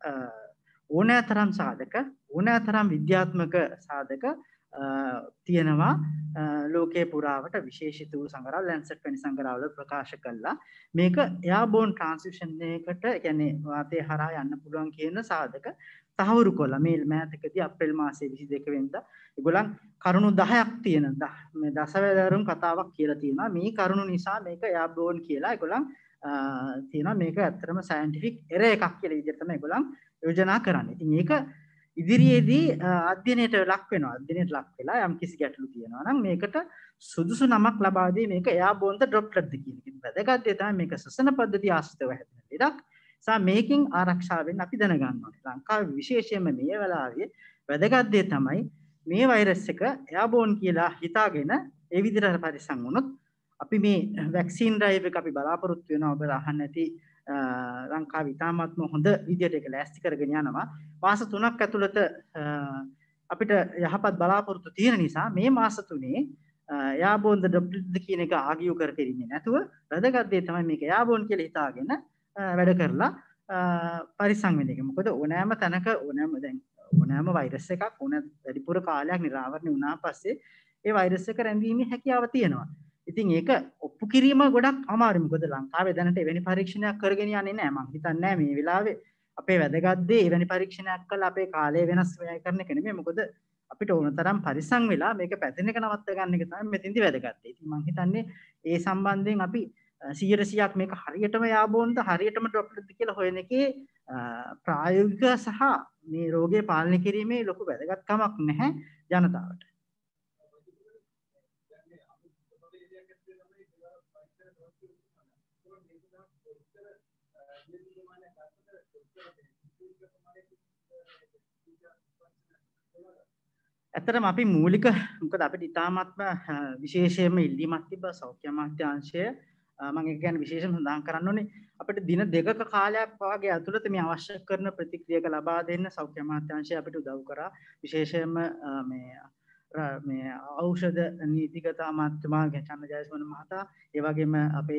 ඕනෑතරම් සාධක ඕනෑතරම් විද්‍යාත්මක සාධක තියෙනවා ලෝකයේ පුරාවට විශේෂිත වූ සංග්‍රහ ලැන්සට් වැනි සංග්‍රහවල ප්‍රකාශ කළා මේක එයාබෝන් ට්‍රාන්ස්මිෂන් එකකට කියන්නේ වාතය හරහා යන්න පුළුවන් කියන සාධක තහවුරු කළා. මේ මෑතකදී අප්‍රේල් මාසයේ 22 වෙනිදා ඒගොල්ලන් කරුණු 10ක් තියෙන මේ දසවැදෑරුම් කතාවක් කියලා තියෙනවා. මේ කරුණු නිසා මේක එයාබෝන් කියලා ඒගොල්ලන් තියෙනවා. මේක ඇත්තටම සයන්ටිෆික් එරර් එකක් කියලා විදිහට තමයි ඒගොල්ලන් යෝජනා කරන්නේ. ඉතින් මේක ඉදිරියේදී අධ්‍යයනයට ලක් වෙනවා. අධ්‍යයනයට ලක් වෙලා යම් කිසි ගැටලු තියෙනවා නම් මේකට සුදුසු නමක් ලබා දී මේක එයාබෝන්ද ඩ්‍රොප්ලට්ද කියන එක. වැදගත් දේ තමයි මේක සසන පද්ධතිය ආශ්‍රිතව හැදෙන ලෙඩක්. මේකෙන් ආරක්ෂා වෙන්න අපි දැනගන්න ඕනේ. ලංකාවේ විශේෂයෙන්ම මේ වෙලාවේ වැදගත් දේ තමයි මේ වෛරස් එක එයාබෝන් කියලා හිතාගෙන ඒ විදිහට පරිස්සම් වුණොත් අපි මේ වැක්සින් ඩ්‍රයිව් එක අපි බලාපොරොත්තු වෙනවා. ඔබ අහන්න ඇති ලංකාවේ ඉතාමත්ම හොඳ විදිහට ඒක ලෑස්ති කරගෙන යනවා. මාස 3ක් ඇතුළත අපිට යහපත් බලාපොරොත්තු තියෙන නිසා මේ මාස 3 එයාබෝන්ද ඩොප්ලට්ද කියන එක ආගියු කරපෙන්නේ නැතුව වැදගත් දේ තමයි මේක එයාබෝන් කියලා හිතාගෙන වැඩ කරලා පරිස්සම් වෙන එක. මොකද ඕනෑම තැනක ඕනෑම වෛරස් එකක් ඕන වැඩිපුර කාලයක් නිරාවරණය වුණා පස්සේ ඒ වෛරස් එක රැඳීමේ හැකියාව තියෙනවා. ඉතින් ඒක ඔප්පු කිරීම ගොඩක් අමාරුයි. මොකද ලංකාවේ දැනට එවැනි පරීක්ෂණයක් කරගෙන යන්නේ නැහැ. මම හිතන්නේ නැහැ මේ වෙලාවේ අපේ වැදගත් දේ එවැනි පරීක්ෂණයක් කළා අපේ කාලය වෙනස් කරන එක නෙමෙයි. මොකද අපිට ඕන තරම් පරිස්සම් වෙලා මේක පැතිරෙන එක නවත්ත ගන්න එක තමයි මෙතෙන්දි වැදගත්. ඉතින් මම හිතන්නේ ඒ සම්බන්ධයෙන් අපි 100%ක් මේක හරියටම යාබෝන්ද හරියටම ඩ්‍රොප්ලට්ද කියලා හොයන එකේ ප්‍රායෝගික සහ මේ රෝගය පාලනය කිරීමේ ලොකු වැදගත්කමක් නැහැ ජනතාවට. ඇත්තටම අපි මූලික මොකද අපිට ඉතාමත්ම විශේෂයෙන්ම ඉල්ලීමක් තිබ්බා සෞඛ්‍ය අමාත්‍යාංශය මම ඒක ගැන විශේෂයෙන් සඳහන් කරන්න ඕනේ අපිට දින දෙකක කාලයක් වගේ ඇතුළත මේ අවශ්‍ය කරන ප්‍රතික්‍රියාක ලබා දෙන්න සෞඛ්‍ය අමාත්‍යාංශය අපිට උදව් කරා විශේෂයෙන්ම මේ ඖෂධ නීතිගත අමාත්‍යතුමා චන්න ජයසූරිය මහතා ඒ වගේම අපේ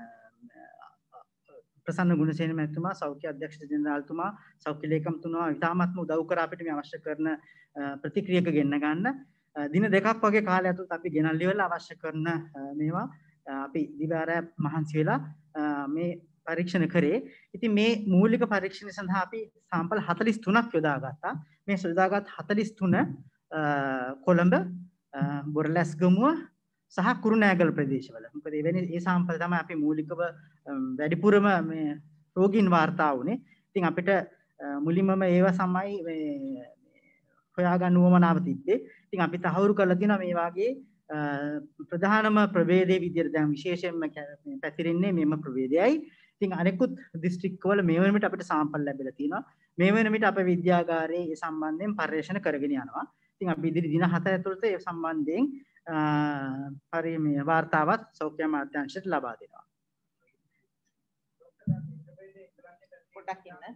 ප්‍රසන්න ගුණසේන මහත්මයා සෞඛ්‍ය අධ්‍යක්ෂ ජෙනරාල්තුමා සෞඛ්‍ය ලේකම්තුමා ඉතාමත්ම උදව් කරා අපිට මේ අවශ්‍ය කරන ප්‍රතික්‍රියක ගෙන්න ගන්න දින දෙකක් වගේ කාලය ඇතුළත අපි ගෙනල්ලි වෙලා අවශ්‍ය කරන මේවා අපි දිවාරය මහන්සි වෙලා මේ පරීක්ෂණ කරේ. ඉතින් මේ මූලික පරීක්ෂණ සඳහා අපි සාම්පල් 43ක් යොදාගත්තා. මේ යොදාගත් 43 කොළඹ, බොරලැස්ගමුව සහ කුරුණෑගල ප්‍රදේශවල. මොකද එවැනි ඒ සාම්පල් තමයි අපි මූලිකව වැඩිපුරම මේ රෝගීන් වාර්තා වුණේ. ඉතින් අපිට මුලින්මම ඒවා සමයි මේ හොයාගන්න උවමනාව තිබ්බේ. ඉතින් අපි තහවුරු කරලා තියෙනවා මේ වාගේ ප්‍රධානම ප්‍රභේදයේ විදිහට දැන් විශේෂයෙන්ම පැතිරෙන්නේ මෙම ප්‍රභේදයයි. ඉතින් අනෙකුත් දිස්ත්‍රික්කවල මේ වෙන විට අපිට සාම්පල් ලැබිලා තියෙනවා. මේ වෙන විට අපේ විද්‍යාගාරයේ ඒ සම්බන්ධයෙන් පර්යේෂණ කරගෙන යනවා. ඉතින් අපි ඉදිරි දින 7 ඇතුළත ඒ සම්බන්ධයෙන් පරිමේ වාර්තාවත් සෞඛ්‍ය අමාත්‍යාංශයට ලබා දෙනවා. පොඩ්ඩක් ඉන්න.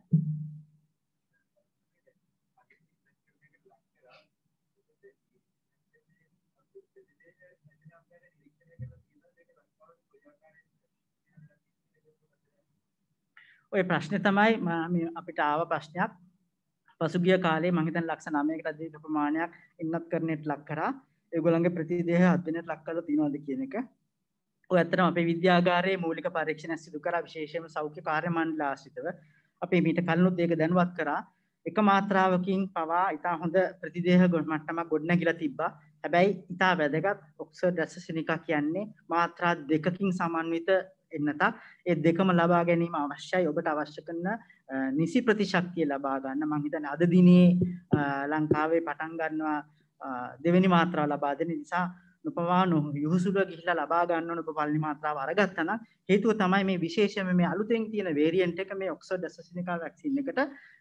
ඔය ප්‍රශ්නේ තමයි මේ අපිට ආව ප්‍රශ්නයක්. පසුගිය කාලේ මම හිතන ලක්ෂ 9කට අධික ප්‍රමාණයක් ඉන්නත් කරන්නට ලක් කරා. ඒගොල්ලන්ගේ ප්‍රතිදේහ අධ්‍යයනයට ලක් කරලා තියෙනවද කියන එක. ඔය ඇත්තටම අපේ විද්‍යාගාරයේ මූලික පරීක්ෂණ සිදු කරා විශේෂයෙන්ම සෞඛ්‍ය කාර්ය මණ්ඩල ආශ්‍රිතව. අපි මීට කලිනුත් ඒක දැනුවත් කරා. එක මාත්‍රාවකින් පවා ඉතා හොඳ ප්‍රතිදේහ මට්ටමක් ගොඩනැගිලා තිබ්බා. හැබැයි ඉතා වැදගත් ඔක්ස්ෆර්ඩ් ඇස්ට්‍රාසෙනිකා කියන්නේ මාත්‍රා දෙකකින් සමන්විත එන්නත ඒ දෙකම ලබා ගැනීම අවශ්‍යයි. ඔබට අවශ්‍ය කරන නිසි ප්‍රතිශක්තිය ලබා ගන්න මම හිතන්නේ අද දිනේ ලංකාවේ පටන් ගන්නවා දෙවෙනි මාත්‍රාව ලබා දෙන නිසා නොපවානු යහුසුල ගිහිලා ලබා ගන්න ඕන ඔබ පළවෙනි මාත්‍රාව අරගත්තා නම් හේතුව තමයි මේ විශේෂයෙන්ම මේ අලුතෙන් තියෙන වේරියන්ට් එක මේ ඔක්ස්ෆර්ඩ් ඇස්ට්‍රාසෙනිකා වැක්සින් එකට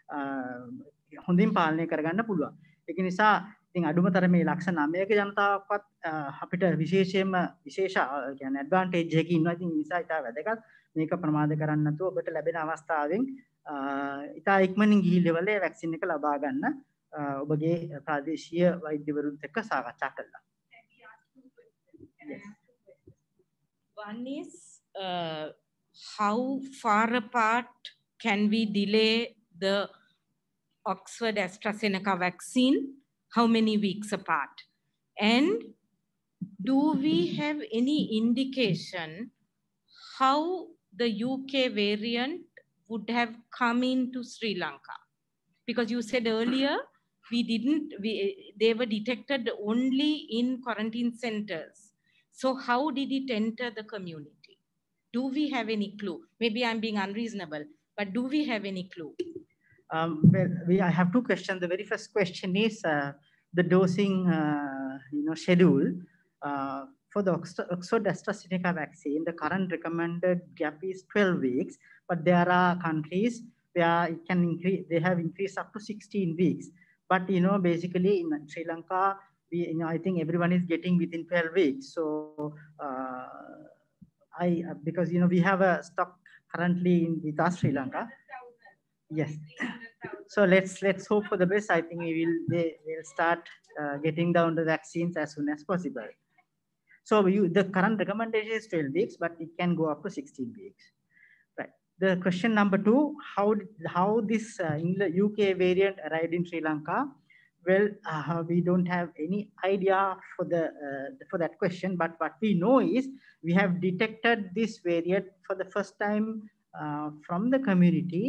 හොඳින් පාලනය කරගන්න පුළුවන්. ඒක නිසා ඉතින් අඩුම තරමේ ලක්ෂ 9ක ජනතාවක්වත් අපිට විශේෂයෙන්ම විශේෂ කියන්නේ ඇඩ්වාන්ටේජ් එකකින් ඉන්නවා. ඉතින් නිසා ඉතා වැදගත් මේක ප්‍රමාද කරන්න නැතුව ඔබට ලැබෙන අවස්ථාවෙන් ඉතා ඉක්මනින් ගිහිල්ලා වැක්සින් එක ලබා ගන්න ඔබගේ ප්‍රාදේශීය වෛද්‍යවරුන් එක්ක සාකච්ඡා කළා. Yes. One is how far apart can we delay the Oxford AstraZeneca vaccine? How many weeks apart? And do we have any indication how the UK variant would have come into Sri Lanka? Because you said earlier, they were detected only in quarantine centers. So how did it enter the community? Do we have any clue? Maybe I'm being unreasonable, but do we have any clue? I have two questions. The very first question is the dosing schedule for the Oxford AstraZeneca vaccine. The current recommended gap is 12 weeks, but there are countries where it can increase. They have increased up to 16 weeks. But basically in Sri Lanka, I think everyone is getting within 12 weeks. So because we have a stock currently with us, Sri Lanka. Yes. So let's hope for the best. I think they will start getting down the vaccines as soon as possible. So the current recommendation is 12 weeks, but it can go up to 16 weeks. Right. The question number 2: how this UK variant arrived in Sri Lanka? Well, we don't have any idea for that question. But what we know is we have detected this variant for the first time from the community.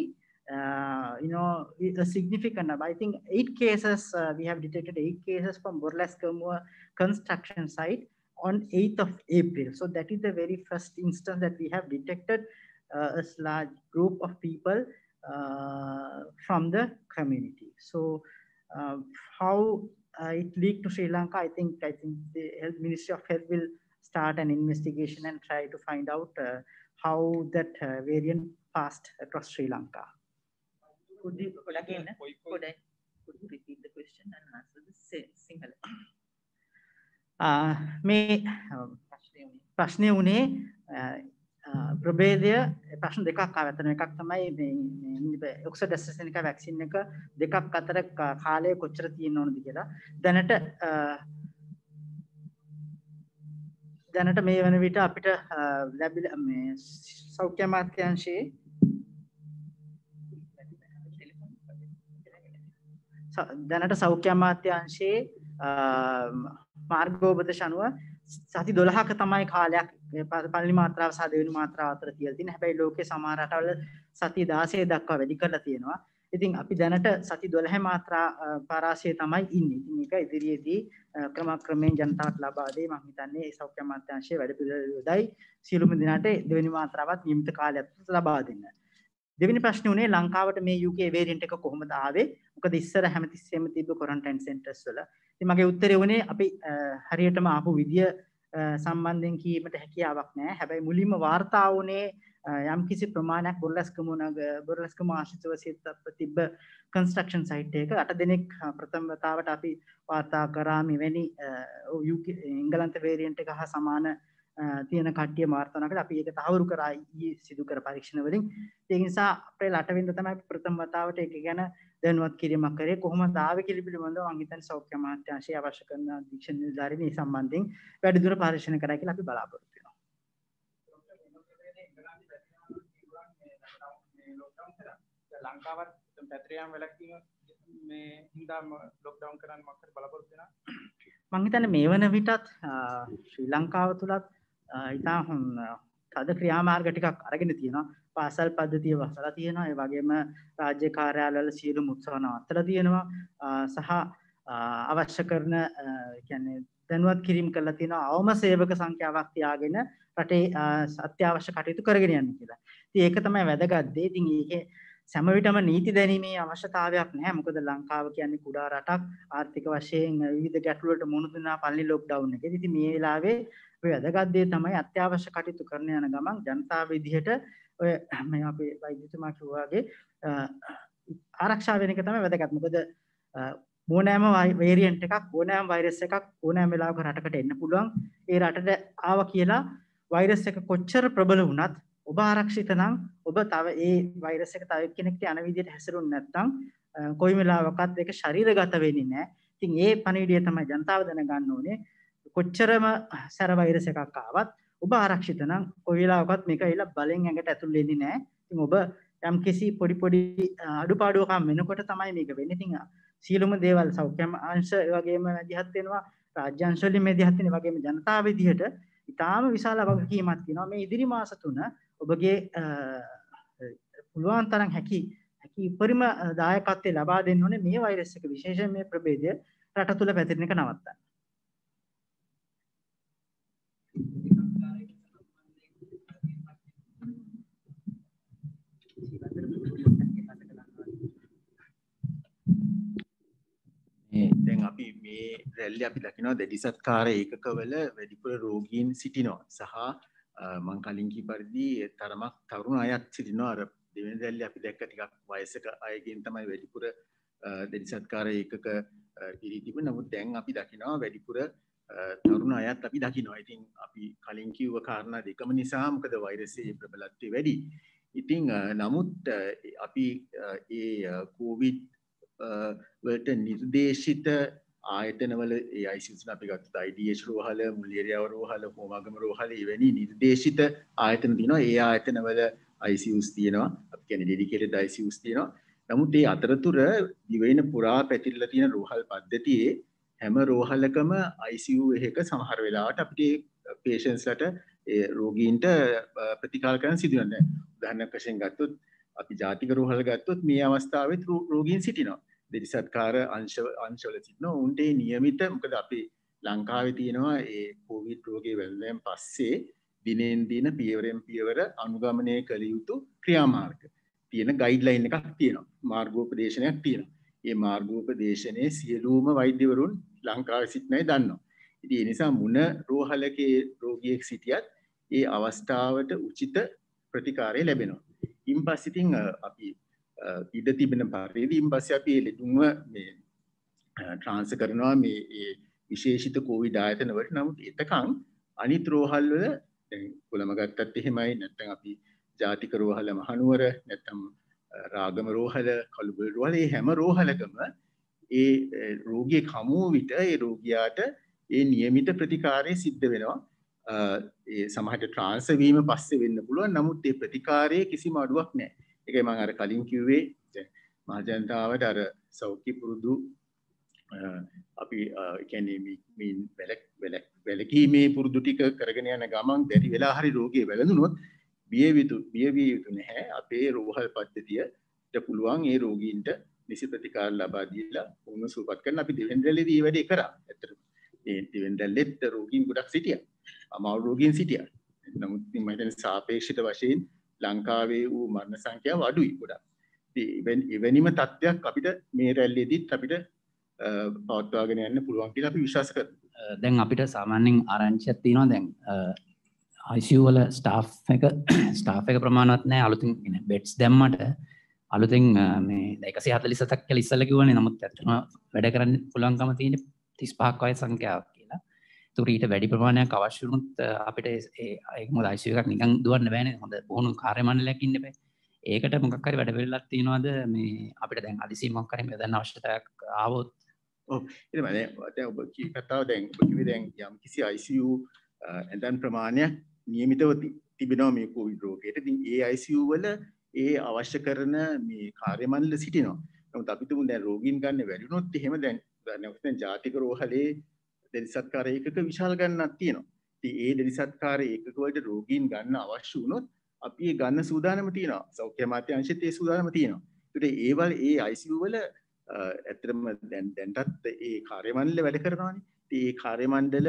A significant number. I think 8 cases, we have detected 8 cases from Borlaskermoor construction site on 8th of April. So that is the very first instance that we have detected a large group of people from the community. So how it leaked to Sri Lanka, I think the Ministry of Health will start an investigation and try to find out how that variant passed across Sri Lanka. Could you repeat the question and answer the Sinhala? මේ ප්‍රශ්නය උනේ ප්‍රභේදය ප්‍රශ්න දෙකක් ආවතන එකක් තමයි මේ Oxford ඇස්ට්‍රාසෙනිකා vaccine එක දෙකක් අතර කාලය කොච්චර තියෙන්න ඕනද කියලා. දැනට මේ වෙන විට අපිට ලැබිලා මේ සෞඛ්‍ය අමාත්‍යාංශයේ දැනට සෞඛ්‍ය අමාත්‍යාංශයේ මාර්ගෝපදේශ අනුව සති 12ක තමයි කාලයක් පළවෙනි මාත්‍රාව සහ දෙවෙනි මාත්‍රාව අතර තියලා තියෙන. හැබැයි ලෝකේ සමහර රටවල සති 16 දක්වා වැඩි කරලා තියෙනවා. ඉතින් අපි දැනට සති 12 මාත්‍රා පරාසය තමයි ඉන්නේ. ඉතින් මේක ඉදිරියේදී ක්‍රමක්‍රමයෙන් ජනතාවට ලබා දෙයි. මම හිතන්නේ සෞඛ්‍ය අමාත්‍යාංශයේ වැඩ පිළිවෙල යොදයි සියලුම දිනට දෙවෙනි මාත්‍රාවත් නියමිත කාලයක් ලබා දෙන්න. දෙවෙනි ප්‍රශ්නේ උනේ ලංකාවට මේ UK වේරියන්ට් එක කොහොමද ආවේ? මොකද ඉස්සර හැමතිස්සෙම තිබ්බ ක්වොරන්ටයින් සෙන්ටර්ස් වල. ඉතින් මගේ උත්තරේ උනේ අපි හරියටම ආපු විදිය සම්බන්ධයෙන් කීමට හැකියාවක් නැහැ. හැබැයි මුලින්ම වාර්තා වුණේ යම්කිසි ප්‍රමාණයක් බොරලස්කම ආශ්‍රිතව තිබ්බ කන්ස්ට්‍රක්ෂන් සයිට් එක 8 දෙනෙක් ප්‍රථම වතාවට අපි වාර්තා කරා මෙවැනි UK එංගලන්ත වේරියන්ට් එක හා සමාන තියෙන කට්ටිය වාර්තාවකට අපි ඒක තහවුරු කරා ඊයේ සිදු කර පරීක්ෂණ වලින්. ඒ නිසා අප්‍රේල් 8 වෙනිදා තමයි ප්‍රථම වතාවට ඒක ගැන දැනුවත් කිරීමක් කරේ. කොහොමද ආවේ කියලා පිළිබඳව මම හිතන්නේ සෞඛ්‍ය අමාත්‍යාංශය අවශ්‍ය කරන අධීක්ෂණ නිලධාරීන් මේ සම්බන්ධයෙන් වැඩිදුර පරීක්ෂණ කරයි කියලා අපි බලාපොරොත්තු වෙනවා. ලංකාවත් පැත්‍රියම් වැලක්වීම මේ හින්දා ලොක්ඩවුන් කරන්න මොකක්ද බලාපොරොත්තු වෙනවා? මම හිතන්නේ මේ වන විටත් ශ්‍රී ලංකාව තුලත් ඉතා තද ක්‍රියාමාර්ග ටිකක් අරගෙන තියෙනවා. පාසල් පද්ධතිය වසලා තියෙනවා. ඒ වගේම රාජ්‍ය කාර්යාලවල සියලුම උත්සව නවත්තලා තියෙනවා. සහ අවශ්‍ය කරන කියන්නේ දැනුවත් කිරීම කරලා තියෙනවා. අවම සේවක සංඛ්‍යාවක් තියාගෙන රටේ අත්‍යවශ්‍ය කටයුතු කරගෙන යන්න කියලා. ඉතින් ඒක තමයි වැදගත් දේ. ඉතින් ඒකේ සෑම විටම නීති දැනීමේ අවශ්‍යතාවයක් නැහැ. මොකද ලංකාව කියන්නේ කුඩා රටක්. ආර්ථික වශයෙන් විවිධ ගැටලු වලට මුහුණ දුන්නා පළවෙනි ලොක්ඩවුන් එකේදී. ඉතින් මේ වෙලාවේ ඔය වැදගත් දේ තමයි අත්‍යවශ්‍ය කටයුතු කරන යන ගමන් ජනතාව විදිහට ඔය මේ අපේ වෛද්‍යතුමා කිව්වා වගේ ආරක්ෂා වෙන එක තමයි වැදගත්. මොකද ඕනෑම වේරියන්ට් එකක් ඕනෑම වෛරස් එකක් ඕනෑම වෙලාවක රටකට එන්න පුළුවන්. ඒ රටට ආවා කියලා වෛරස් එක කොච්චර ප්‍රබල වුණත් ඔබ ආරක්ෂිත නම් ඔබ තව ඒ වෛරස් එක තව කෙනෙක්ට යන විදිහට හැසිරුනේ නැත්නම් කොයි වෙලාවකත් ඒක ශරීරගත වෙන්නේ නැහැ. ඉතින් ඒ පණිවිඩය තමයි ජනතාව දැනගන්න ඕනේ. කොච්චරම සැර වෛරස් එකක් ආවත් ඔබ ආරක්ෂිත නම් කොයි වෙලාවකත් මේක ඇවිල්ලා බලෙන් ඇඟට ඇතුල් වෙන්නේ නැහැ. ඉතින් ඔබ යම්කිසි පොඩි අඩුපාඩුකම් වෙනකොට තමයි මේක වෙන්නේ. ඉතින් සියලුම දේවල් සෞඛ්‍ය අංශ ඒ වගේම මැදිහත් වෙනවා. රාජ්‍ය අංශ වලින් මැදිහත් වෙන වගේම ජනතාව විදිහට ඉතාම විශාල වගකීමක් තියෙනවා. මේ ඉදිරි මාස 3 ඔබගේ පුළුවන් තරම් හැකි උපරිම දායකත්වය ලබා දෙන්න ඕනේ මේ වෛරස් එක විශේෂයෙන් මේ ප්‍රභේදය රට තුල පැතිරෙන එක නවත්තන්න. දැන් අපි මේ රැල්ලේ අපි දකිනවා දෙඩිසත්කාර ඒකකවල වැඩිපුර රෝගීන් සිටිනවා සහ මම කලින් කී පරිදි තරමක් තරුණ අයත් සිටිනවා. අර දෙවෙනි රැල්ලේ අපි දැක්ක ටිකක් වයසක අයගෙන් තමයි වැඩිපුර දෙඩිසත්කාර ඒකක පිරී තිබුණේ. නමුත් දැන් අපි දකිනවා වැඩිපුර තරුණ අයත් අපි දකිනවා. ඉතින් අපි කලින් කිව්ව කාරණා දෙකම නිසා මොකද වෛරසයේ ප්‍රබලත්වය වැඩි. ඉතින් නමුත් අපි ඒ කොවිඩ් වලට නිර්දේශිත ආයතනවල ඒ ICUs අපි ගත්තොත් IDH රෝහල, මුල්ලියරියාව රෝහල, හෝමාගම රෝහල එවැනි නිර්දේශිත ආයතන තියෙනවා. ඒ ආයතනවල ICUs තියෙනවා. අපි කියන්නේ dedicated ICUs තියෙනවා. නමුත් ඒ අතරතුර දිවයින පුරා පැතිරලා තියෙන රෝහල් පද්ධතියේ හැම රෝහලකම ICU එකක සමහර වෙලාවට අපිට patients ලට ඒ රෝගීන්ට ප්‍රතිකාර කරන්න සිදු වෙනවා. උදාහරණයක් වශයෙන් ගත්තොත් අපි ජාතික රෝහල ගත්තොත් මේ අවස්ථාවෙත් රෝගීන් සිටිනවා. දෙඩිසත්කාර අංශවල සිටිනවා. උන්ට නියමිත මොකද අපි ලංකාවේ තියෙනවා ඒ කොවිඩ් රෝගේ වැළඳෙන් පස්සේ දිනෙන් දින පියවරෙන් පියවර අනුගමනය කළ යුතු ක්‍රියාමාර්ග තියෙන ගයිඩ්ලයින් එකක් තියෙනවා. මාර්ගෝපදේශනයක් තියෙනවා. ඒ මාර්ගෝපදේශනයේ සියලුම වෛද්‍යවරුන් ලංකාවේ සිටින අය දන්නවා. ඉතින් ඒ නිසා මුන රෝහලකේ රෝගියෙක් සිටියත් ඒ අවස්ථාවට උචිත ප්‍රතිකාරය ලැබෙනවා. ඉන්පස්සේ ඉතින් අපි ඉඩ තිබෙන පරිදි ඉන්පස්සේ අපි ලෙඩුන්ව මේ ට්‍රාන්ස්ෆර් කරනවා මේ විශේෂිත කෝවිඩ් ආයතනවලට. නමුත් එතකන් අනිත් රෝහල් වල දැන් කොළඹ ගත්තත් එහෙමයි, නැත්නම් අපි ජාතික රෝහල මහනුවර, නැත්නම් රාගම රෝහල, කළුබල රෝහල, මේ හැම රෝහලකම ඒ රෝගියෙක් හමු විට ඒ රෝගියාට ඒ નિયમિત ප්‍රතිකාරය සිද්ධ වෙනවා. ඒ සමහරට ට්‍රාන්ස්ෆර් වීම පස්සේ වෙන්න පුළුවන්. නමුත් ඒ ප්‍රතිකාරයේ කිසිම අඩුවක් නැහැ. ඒකයි මම අර කලින් කිව්වේ මහජනතාවට අර සෞඛ්‍ය පුරුදු අපි කියන්නේ මේ වැලකීමේ පුරුදු ටික කරගෙන යන ගමන් බැරි වෙලා හරි රෝගිය වැළඳුනොත් බිය විය යුතු නැහැ. අපේ රෝහල් පද්ධතියට පුළුවන් ඒ රෝගීන්ට නිසි ප්‍රතිකාර ලබා දීලා වුණ සුවපත් කරන්න. අපි දෙවෙනි රැල්ලේදී ඒ වැඩේ කරා. ඇත්තටම මේ දෙවෙනි රැල්ලෙත් රෝගීන් ගොඩක් සිටියා. අමාරු රෝගීන් සිටියා. නමුත් මම හිතන්නේ සාපේක්ෂිත වශයෙන් ලංකාවේ වූ මරණ සංඛ්‍යාව අඩුයි ගොඩක්. ඉතින් එවැනිම තත්ත්වයක් අපිට මේ රැල්ලේදීත් අපිට පවත්වාගෙන යන්න පුළුවන් කියලා අපි විශ්වාස කරනවා. දැන් අපිට සාමාන්‍යයෙන් ආරංචියක් තියෙනවා. දැන් ICU වල ස්ටාෆ් එක ප්‍රමාණවත් නැහැ. අලුතින් බෙඩ්ස් දැම්මට අලුතෙන් මේ 147ක් කියලා ඉස්සෙල්ලා කිව්වනේ. නමුත් ඇත්තටම වැඩ කරන්න පුළුවන්කම තියෙන 35ක් වගේ සංඛ්‍යාවක් කියලා. ඒකට ඊට වැඩි ප්‍රමාණයක් අවශ්‍ය වුණොත් අපිට ඒක මොකද ICU එකක් නිකන් දුවන්න බෑනේ. හොඳ පුහුණු කාර්ය මණ්ඩලයක් ඉන්න බෑ. ඒකට මොකක් හරි වැඩ පිළිවෙලක් තියෙනවද මේ අපිට දැන් අදිසි මොකක් හරි මෙතන අවශ්‍යතාවයක් ආවොත්? ඔව් ඊට පස්සේ දැන් ඔබ කී කතාව දැන් ඔබ කිව්වේ දැන් යම් කිසි ICU ඇඳන් ප්‍රමාණයක් નિયમિતව තිබෙනවා මේ කොවිඩ් රෝගයට. ඉතින් ඒ ICU වල ඒ අවශ්‍ය කරන මේ කාර්ය මණ්ඩල සිටිනවා. නමුත් අපි තුමු දැන් රෝගීන් ගන්න වැඩි වුණොත් එහෙම දැන් ජාතික රෝහලේ දෙලිසත්කාර ඒකක විශාල ගණනක් තියෙනවා. ඉතින් ඒ දෙලිසත්කාර ඒකක වලට රෝගීන් ගන්න අවශ්‍ය වුණොත් අපි ඒ ගන්න සූදානම තියෙනවා. සෞඛ්‍ය අමාත්‍යාංශෙත් ඒ සූදානම තියෙනවා. ඒකට ඒ ICU වල ඇත්තටම දැන්ටත් ඒ කාර්ය මණ්ඩල වැඩ කරනවානේ. ඉතින් ඒ කාර්ය මණ්ඩල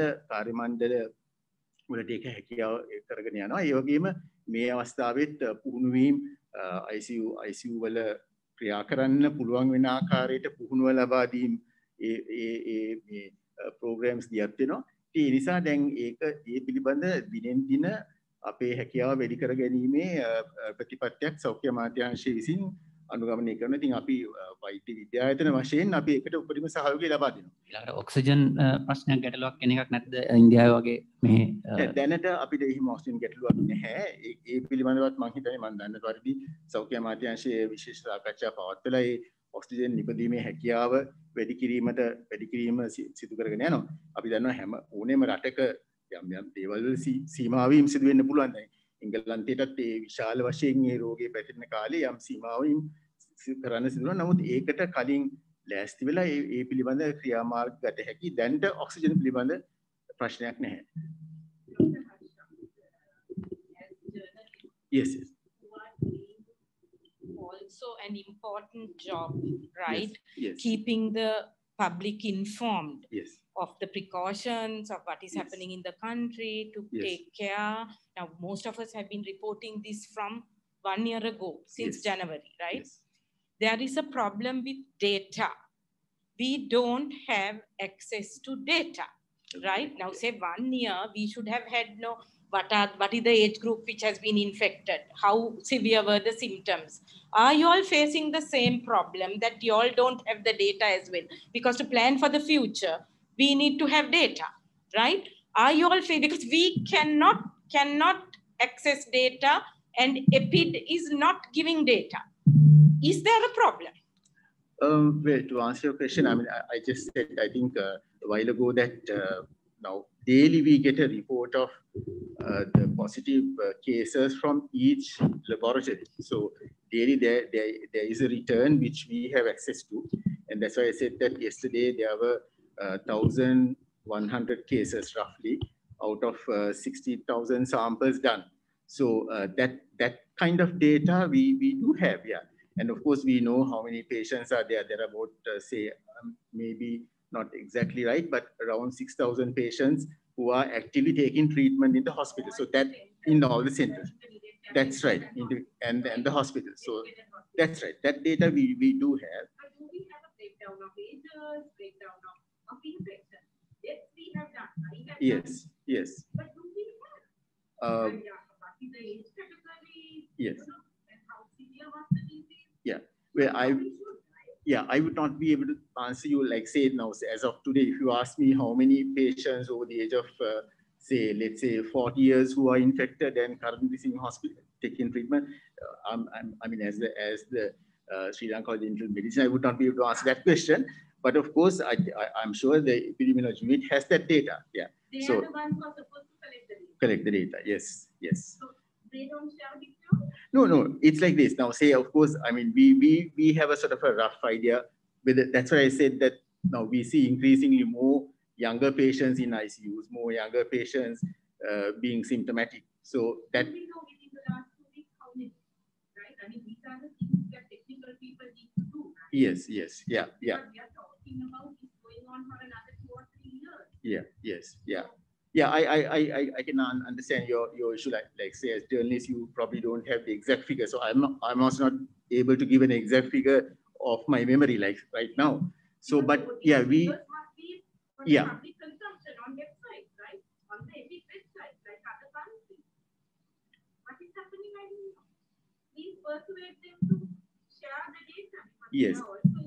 වලට ඒක හැකියාව කරගෙන යනවා. ඒ වගේම මේ අවස්ථාවෙත් පුහුණු වීම ICU වල ක්‍රියා කරන්න පුළුවන් වෙන ආකාරයට පුහුණුව ලබා දීම මේ ප්‍රෝග්‍රෑම්ස් දියත් වෙනවා. ඒ නිසා දැන් ඒක ඒ පිළිබඳ දිනෙන් දින අපේ හැකියාව වැඩි කර ගැනීමේ ප්‍රතිපත්තියක් සෞඛ්‍ය අමාත්‍යාංශය විසින් අනුගමනය කරනවා. ඉතින් අපි වෛද්‍ය විද්‍යායතන වශයෙන් අපි ඒකට උපරිම සහයෝගය ලබා දෙනවා. ඊළඟට ඔක්සිජන් ප්‍රශ්නයක් ගැටලුවක් කෙන එකක් නැද්ද ඉන්දියාවේ වගේ මෙහි? දැනට අපිට එහෙම ඔක්සිජන් ගැටලුවක් නැහැ. ඒ පිළිබඳවත් මම හිතන්නේ මම දන්න පරිදි සෞඛ්‍ය අමාත්‍යාංශයේ විශේෂ සාකච්ඡා පවත්වලා ඒ ඔක්සිජන් නිපදීමේ හැකියාව වැඩි කිරීම සිදු කරගෙන යනවා. අපි දන්නවා හැම ඕනෑම රටක යම් දේවල් වල සීමා වීම සිදු වෙන්න පුළුවන්. දැන් එංගලන්තයටත් ඒ විශාල වශයෙන් මේ රෝගේ පැතිරෙන කාලේ යම් සීමා වීම කරන්න සිදු වෙනවා. නමුත් ඒකට කලින් ලෑස්ති වෙලා ඒ පිළිබඳ ක්‍රියාමාර්ග ගත හැකි. දැන්ට ඔක්සිජන් පිළිබඳ ප්‍රශ්නයක් නැහැ. Yes. Also an important job, right? Yes. Keeping the public informed Yes. of the precautions of what is happening in the country to take care. Now, most of us have been reporting this from 1 year ago, since January, right? Yes. There is a problem with data. We don't have access to data, right? Now, say 1 year, we should have had what is the age group which has been infected? How severe were the symptoms? Are you all facing the same problem that you all don't have the data as well? Because to plan for the future, we need to have data, right? Are you all facing, because we cannot access data and EPID is not giving data. Is there a problem? Well, to answer your question, I mean, I just said, I think a while ago that now daily we get a report of the positive cases from each laboratory. So daily there is a return which we have access to. And that's why I said that yesterday there were 1,100 cases roughly out of 60,000 samples done. So that kind of data we do have, yeah. And of course, we know how many patients are there. There are about, say, maybe not exactly right, but around 6,000 patients who are actively taking treatment in the hospital. So that in all the centers. That's right. And the hospital. So that's right. That data we do have. But do we have a breakdown of ages, breakdown of infection? Yes, we have done, right? Yes, yes. But do we have? What is the age category? Yes. And how severe was the disease? Yeah. Well, I would not be able to answer you like say now, as of today, if you ask me how many patients over the age of say, let's say 40 years who are infected and currently in hospital taking treatment, I mean, as the Sri Lanka College of Internal Medicine, I would not be able to answer that question. But of course, I'm sure the epidemiology unit has that data. Yeah. They so, are the ones who are supposed to collect the data. Collect the data. Yes. Yes. So they don't share with you? No. It's like this. Now, say, of course, I mean, we have a sort of a rough idea. That's why I said that now we see increasingly more younger patients in ICUs, more younger patients being symptomatic. So that. We know within the last 2 weeks how many, right? I mean, these are the things that technical people need to do. Right? Yes. Yeah. What we are talking about is going on for another 2 or 3 years. Yeah. Yes. Yeah. Yeah, I can understand your issue. Like say, as journalists, you probably don't have the exact figure. So I'm also not able to give an exact figure of my memory like right now. So, but yeah, we public consumption on websites, right? On the EPIC website, like other countries. What is happening right now? Please persuade them to share the data. Yes.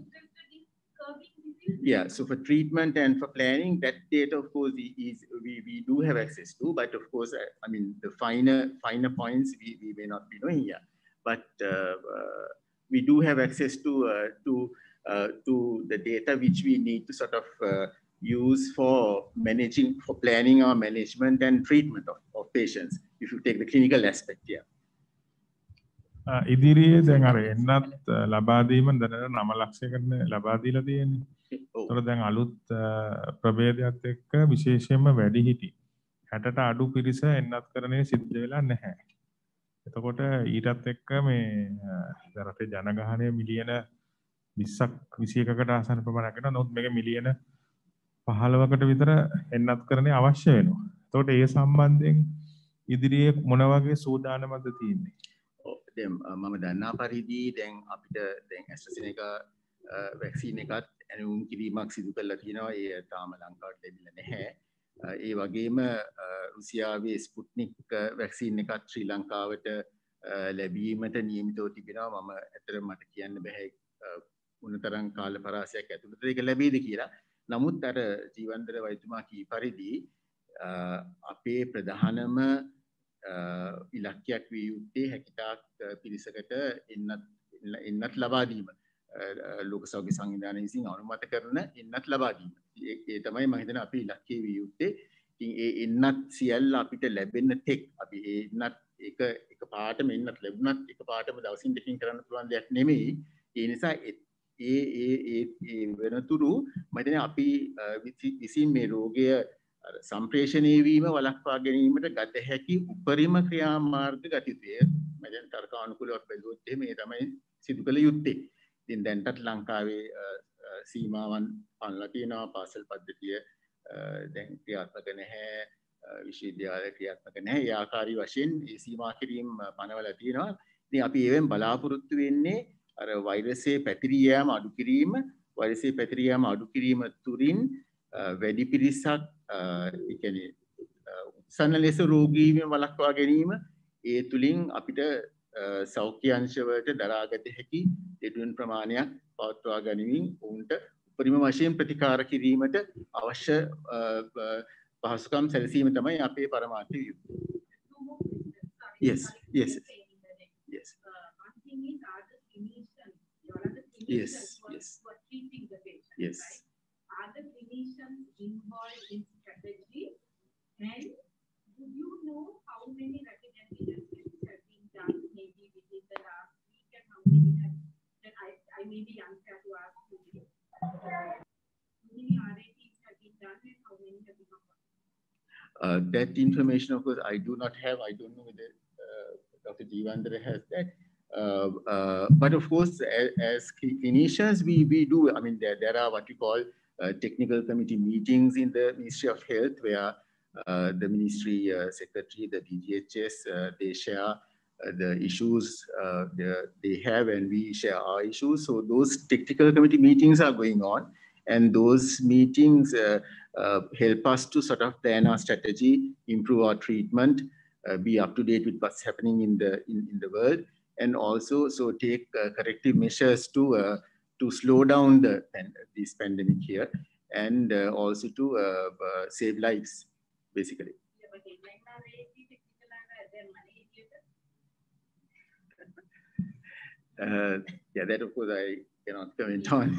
Yeah, so for treatment and for planning, that data, of course, is we do have access to, but of course, I mean, the finer points we may not be knowing yet. But we do have access to the data which we need to sort of use for planning our management and treatment of patients, if you take the clinical aspect here. ඉදිරියේ දැන් අර එන්නත් ලබා දීම දැනට 9 ලක්ෂයකට ලබා දීලා තියෙන්නේ. ඒතකොට දැන් අලුත් ප්‍රභේදයක් එක්ක විශේෂයෙන්ම වැඩිහිටි 60ට අඩු පිරිස එන්නත්කරණය සිද්ධ වෙලා නැහැ. එතකොට ඊටත් එක්ක මේ රටේ ජනගහනය මිලියන 20ක් 21කට ආසන්න ප්‍රමාණයක් වෙනවා. නමුත් මේක මිලියන 15කට විතර එන්නත්කරණය අවශ්‍ය වෙනවා. එතකොට ඒ සම්බන්ධයෙන් ඉදිරියේ මොන වගේ සූදානමක්ද තියෙන්නේ? මම දන්නා පරිදි දැන් අපිට දැන් AstraZeneca වැක්සින් එකත් ඇනුම් කිරීමක් සිදු කරලා තියෙනවා. ඒ තාම ලංකාවට ලැබිලා නැහැ. ඒ වගේම රුසියාවේ ස්පුට්නික් වැක්සින් එකත් ශ්‍රී ලංකාවට ලැබීමට නියමිතව තිබෙනවා. මම ඇත්තටම මට කියන්න බෑ මොනතරම් කාල පරාසයක් ඇතුළත ඒක ලැබෙයිද කියලා. නමුත් අර ජීවන්තර වෛද්‍යතුමා කී පරිදි අපේ ප්‍රධානම ඉලක්කයක් විය යුත්තේ හැකිතාක් පිරිසකට එන්නත් ලබා දීම. ලෝක සෞඛ්‍ය සංවිධානය විසින් අනුමත කරන එන්නත් ලබා දීම. ඒ තමයි මම හිතන්නේ අපේ ඉලක්කය විය යුත්තේ. ඉතින් ඒ එන්නත් සියල්ල අපිට ලැබෙන්න තෙක් අපි ඒ එන්නත් එක පාටම එන්නත් ලැබුණත් එක පාටම දවසින් දෙකකින් කරන්න පුළුවන් දෙයක් නෙමෙයි. ඒ නිසා ඒ වෙනතුරු මම හිතන්නේ අපි විසින් මේ රෝගය සම්ප්‍රේෂණය වීම වළක්වා ගැනීමට ගත හැකි උපරිම ක්‍රියාමාර්ග ගත යුතුය. මම දැන් තර්කානුකූලව බැලුවොත් එහෙම ඒ තමයි සිදු කළ යුත්තේ. ඉතින් දැන්ටත් ලංකාවේ සීමාවන් පනලා තියෙනවා. පාසල් පද්ධතිය දැන් ක්‍රියාත්මක නැහැ. විශ්වවිද්‍යාල ක්‍රියාත්මක නැහැ. ඒ ආකාරී වශයෙන් මේ සීමා කිරීම පනවලා තියෙනවා. ඉතින් අපි ඒවෙන් බලාපොරොත්තු වෙන්නේ අර වෛරසයේ පැතිරී යාම අඩු කිරීම, වෛරසයේ පැතිරී යාම අඩු කිරීම තුරින් වැඩි පිරිසක් ඒ කියන්නේ උත්සන්න ලෙස රෝගී වීම වළක්වා ගැනීම, ඒ තුලින් අපිට සෞඛ්‍ය අංශවලට දරාගත හැකි දෙඩුවන් ප්‍රමාණයක් පවත්වා ගැනීමෙන් උන්ට උපරිම වශයෙන් ප්‍රතිකාර කිරීමට අවශ්‍ය පහසුකම් සැලසීම තමයි අපේ පරමාර්ථය. Yes. Yes. Yes. Yes. Yes. Yes. Are the clinicians involved in strategy? And do you know how many rapid antigen tests have been done maybe within the last week and how many have that I may be unfair to ask you this. How many RATs have been done and how many have been performed? That information, of course, I do not have. I don't know whether Dr. Jeevandra has that. But of course, as clinicians, we do. I mean, there are what we call technical committee meetings in the Ministry of Health, where the ministry secretary, the DGHS, they share the issues they have, and we share our issues. So those technical committee meetings are going on, and those meetings help us to sort of plan our strategy, improve our treatment, be up to date with what's happening in the world, and also take corrective measures to to slow down this pandemic here and also to save lives, basically. Yeah, that of course I cannot comment on.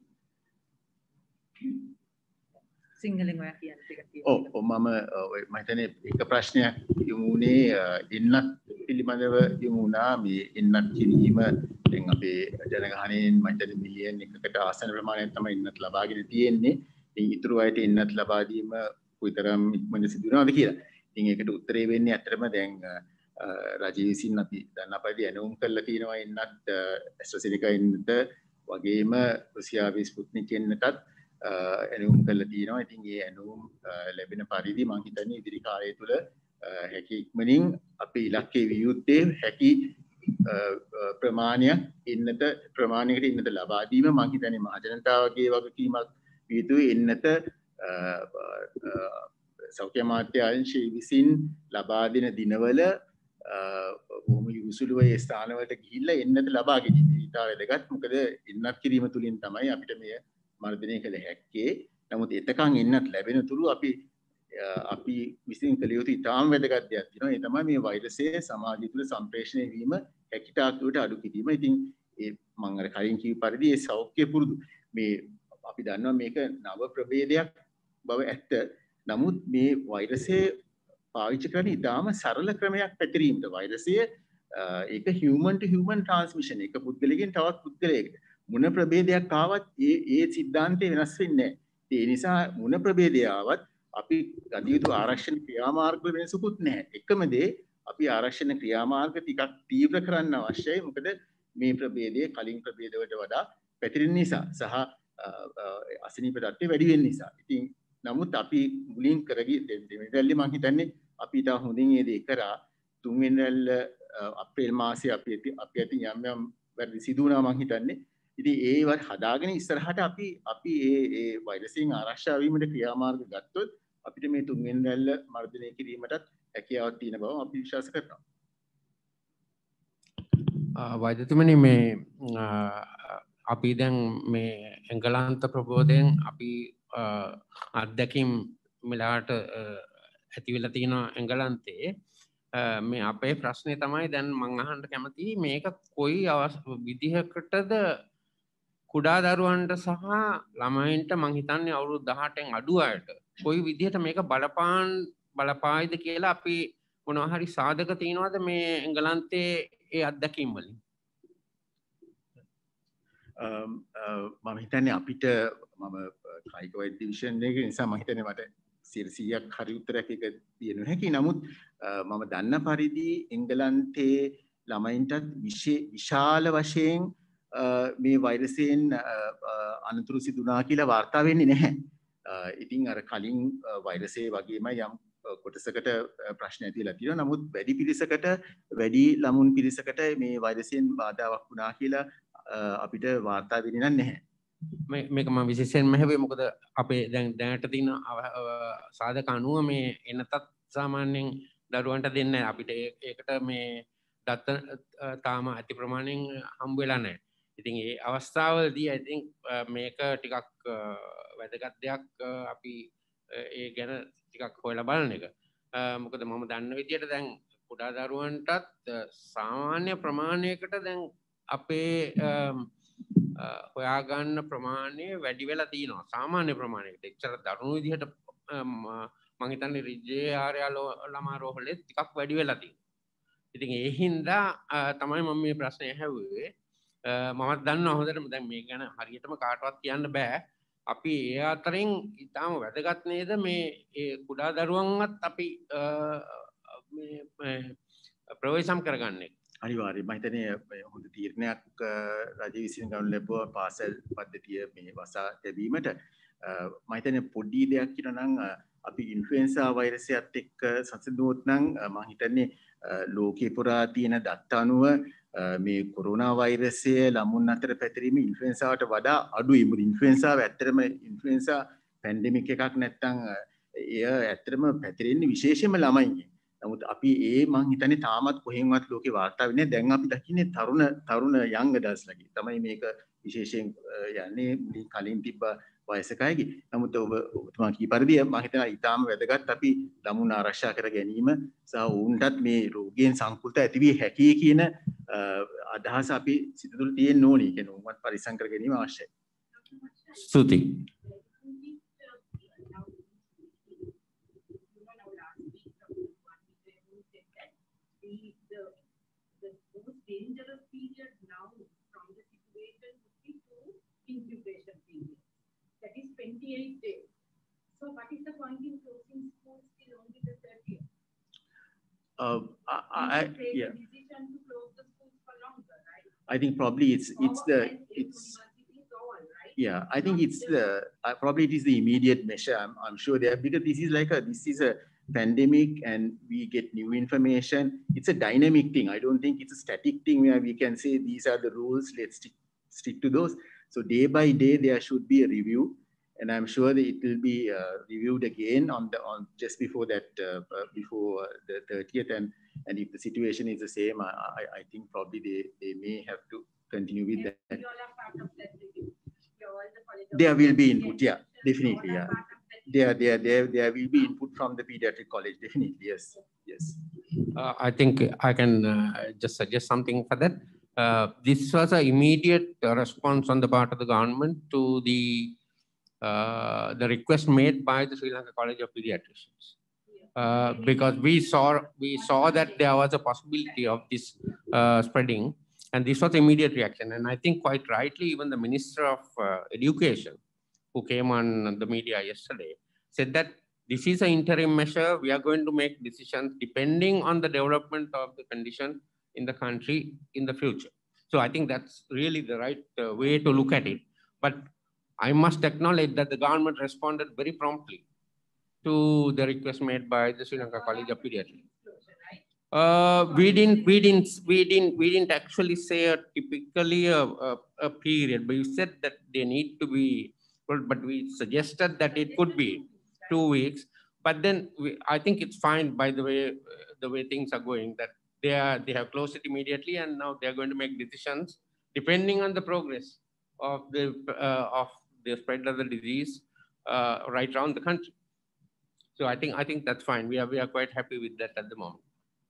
සිංහලෙන් ඔයා කියන්න ටිකක් ඔව් මම හිතන්නේ එක ප්‍රශ්නයක් යොමු වුණේ එන්නත් පිළිබඳව යොමු වුණා මේ එන්නත් කිරීම දැන් අපේ ජනගහනයෙන් මම හිතන්නේ මිලියන් 1කට ආසන්න ප්‍රමාණයක් තමයි එන්නත් ලබාගෙන තියෙන්නේ. ඉතින් ඊටු අයට එන්නත් ලබා දීම කොයිතරම් ඉක්මනට සිදු වෙනවද කියලා. ඉතින් ඒකට උත්තරේ වෙන්නේ ඇත්තටම දැන් රජය විසින් අපි දන්න පරිදි ඇනවුම් කරලා තියෙනවා එන්නත් ඇස්ට්‍රාසෙනිකා එන්නට වගේම රුසියාවේ ස්පුට්නික් එන්නටත් ඇනවුම් කරලා තියෙනවා. ඉතින් ඒ ඇනවුම් ලැබෙන පරිදි මම හිතන්නේ ඉදිරි කාලය තුළ හැකි ඉක්මනින් අපේ ඉලක්කය විය යුත්තේ හැකි ප්‍රමාණයකට එන්නත ලබා දීම. මම හිතන්නේ මහජනතාවගේ වගකීමක් විය යුතුයි. එන්නත සෞඛ්‍ය අමාත්‍යාංශය විසින් ලබා දෙන දිනවල බොහොම යොසුලුව ඒ ස්ථානවලට ගිහිල්ලා එන්නත ලබා ගැනීම ඉතා වැදගත්. මොකද එන්නත් කිරීම තුළින් තමයි අපිට මෙය මර්ධනය කළ හැක්කේ. නමුත් එතකන් එන්නත් ලැබෙන තුරු අපි විසින් කළ යුතු ඉතාම වැදගත් දෙයක් තියෙනවා. ඒ තමයි මේ වෛරසය සමාජය තුළ සම්ප්‍රේෂණය වීම හැකිතාක් දුරට අඩු කිරීම. ඉතින් ඒ මම අර කලින් කිව්ව පරිදි ඒ සෞඛ්‍ය පුරුදු මේ අපි දන්නවා මේක නව ප්‍රභේදයක් බව ඇත්ත. නමුත් මේ වෛරසය පාවිච්චි කරන ඉතාම සරල ක්‍රමයක් පැතිරීමට. වෛරසය ඒක human to human transmission. එක පුද්ගලයෙක්ගෙන් තවත් පුද්ගලයෙකුට මොන ප්‍රභේදයක් ආවත් ඒ සිද්ධාන්තය වෙනස් වෙන්නේ නැහැ. ඒ නිසා මොන ප්‍රභේදය ආවත් අපි ගත යුතු ආරක්ෂණ ක්‍රියාමාර්ග වෙනසකුත් නැහැ. එකම දේ අපි ආරක්ෂණ ක්‍රියාමාර්ග ටිකක් තීව්‍ර කරන්න අවශ්‍යයි. මොකද මේ ප්‍රභේදය කලින් ප්‍රභේදවලට වඩා පැතිරෙන නිසා සහ අසනීප තත්ත්වය වැඩි වෙන නිසා. ඉතින් නමුත් අපි මුලින් කරගිය දෙවෙනි රැල්ලේ මම හිතන්නේ අපි ඊට හොඳින් ඒ දේ කරා. තුන්වෙනි රැල්ල අප්‍රේල් මාසයේ අපි ඇති යම් වැඩි සිදු වුණා මම හිතන්නේ. ඉතින් ඒවත් හදාගෙන ඉස්සරහට අපි ඒ වෛරසයෙන් ආරක්ෂා වීමට ක්‍රියාමාර්ග ගත්තොත් අපිට මේ තුන්වෙනි රැල්ල මර්ධනය කිරීමටත් හැකියාවක් තියෙන බව අපි විශ්වාස කරනවා. වෛද්‍යතුමනි මේ අපි දැන් මේ එංගලන්ත ප්‍රබෝධයෙන් අපි අත්දැකීම් මෙලාට ඇති වෙලා තියෙනවා එංගලන්තේ. මේ අපේ ප්‍රශ්නේ තමයි දැන් මම අහන්න කැමති මේක කොයි විදිහකටද කුඩා දරුවන්ට සහ ළමයින්ට මං හිතන්නේ අවුරුදු 18න් අඩු අයට කොයි විදිහට මේක බලපායිද කියලා අපි මොනවා හරි සාධක තියනවාද මේ එංගලන්තයේ ඒ අත්දැකීම් වලින්? මම හිතන්නේ අපිට මම කායික වෛද්‍ය ඩිවිෂන් එකේ නිසා මම හිතන්නේ මට 100ක් හරි උත්තරයක් එක දෙන්න හැකි. නමුත් මම දන්න පරිදි එංගලන්තයේ ළමයින්ටත් විශාල වශයෙන් මේ වෛරසයෙන් අනතුරු සිදුනා කියලා වාර්තා වෙන්නේ නැහැ. ඉතින් අර කලින් වෛරසයේ වගේම යම් කොටසකට ප්‍රශ්න ඇතිලා තියෙනවා. නමුත් වැඩි පිරිසකට වැඩි ළමුන් පිරිසකට මේ වෛරසයෙන් බාධාවක් වුණා කියලා අපිට වාර්තා වෙන්නේ නැහැ. මේක මම විශේෂයෙන්ම හැබැයි මොකද අපේ දැනට තියෙන සාධක අනුව මේ එනතත් සාමාන්‍යයෙන් දරුවන්ට දෙන්නේ නැහැ. අපිට ඒකට මේ දත්ත තාම අති ප්‍රමාණයෙන් හම්බ වෙලා නැහැ. ඉතින් ඒ අවස්ථාවලදී I think මේක ටිකක් වැදගත් දෙයක් අපි ඒ ගැන ටිකක් හොයලා බලන එක. මොකද මම දන්න විදිහට දැන් කුඩා දරුවන්ටත් සාමාන්‍ය ප්‍රමාණයකට දැන් අපේ හොයාගන්න ප්‍රමාණය වැඩි වෙලා තියෙනවා. සාමාන්‍ය ප්‍රමාණයකට එච්චර දරුණු විදිහට මම හිතන්නේ රිජ්ජේ ආර්යාලෝ ළමා රෝහලේ ටිකක් වැඩි වෙලා තියෙනවා. ඉතින් ඒ හින්දා තමයි මම මේ ප්‍රශ්නය ඇහුවේ. මමත් දන්නවා හොඳටම දැන් මේ ගැන හරියටම කාටවත් කියන්න බෑ. අපි ඒ අතරින් ඊටාම වැදගත් නේද මේ ඒ කුඩා දරුවන්වත් අපි මේ ප්‍රවේශම් කරගන්නේ. අනිවාර්යයෙන් මම හිතන්නේ හොඳ තීරණයක් රජය විසින් ගන්න ලැබුවා පාසල් පද්ධතිය මේ වසා තැබීමට. මම හිතන්නේ පොඩි දෙයක් කියනවා නම් අපි ඉන්ෆ්ලුවෙන්සා වෛරසයත් එක්ක සම්බන්ධවොත් නම් මම හිතන්නේ ලෝකේ පුරා තියෙන දත්ත අනුව මේ කොරෝනා වෛරසය ළමුන් අතර පැතිරීම ඉන්ෆ්ලුවෙන්සාවට වඩා අඩුයි. මොකද ඉන්ෆ්ලුවෙන්සාව ඇත්තටම ඉන්ෆ්ලුවෙන්සා පැන්ඩෙමික් එකක් නැත්තම් එය ඇත්තටම පැතිරෙන්නේ විශේෂයෙන්ම ළමයින්ගෙන්. නමුත් අපි මං හිතන්නේ තාමත් කොහෙන්වත් ලෝකේ වාර්තා වෙන්නේ. දැන් අපි දකින්නේ තරුණ යං ඇඩල්ට්ස්ලාගේ තමයි මේක විශේෂයෙන් යන්නේ කලින් තිබ්බ වයසක අයගේ. නමුත් ඔබතුමා කී පරිදි මම හිතනවා ඊටාම වැදගත් අපි ළමුන් ආරක්ෂා කර ගැනීම සහ ඔවුන්ටත් මේ රෝගයෙන් සංකෘත ඇතිවිය හැකියි කියන අදහස අපි සිත තුළ තියෙන්න ඕනේ. කියන උන්වත් පරිස්සම් කර ගැනීම අවශ්‍යයි. ස්තුතියි. Dangerous period now from the situation would be to incubation period. That is 28 days. So what is the point in closing schools till only the 30th? Yeah. The decision to close the schools for longer, right? I think probably it's yeah. I think it's the probably it is the immediate measure. I'm sure there, because this is a pandemic and we get new information. It's a dynamic thing. I don't think it's a static thing where we can say these are the rules, let's stick to those. So day by day there should be a review, and I'm sure that it will be reviewed again on just before that before the 30th, and if the situation is the same, I think probably they may have to continue with that. There will be input, yeah, definitely, yeah. There will be input from the pediatric college, definitely, yes. I think I can just suggest something for that. This was an immediate response on the part of the government to the request made by the Sri Lanka College of Pediatricians, because we saw that there was a possibility of this spreading, and this was immediate reaction. And I think quite rightly, even the Minister of Education, who came on the media yesterday, said that this is an interim measure. We are going to make decisions depending on the development of the condition in the country in the future. So I think that's really the right way to look at it. But I must acknowledge that the government responded very promptly to the request made by the Sri Lanka College of Pediatrics. We didn't actually say typically a period, but you said that they need to be. But we suggested that it could be 2 weeks. But then I think it's fine by the way things are going, that they have closed it immediately, and now they are going to make decisions depending on the progress of the spread of the disease right around the country. So I think that's fine. We are quite happy with that at the moment.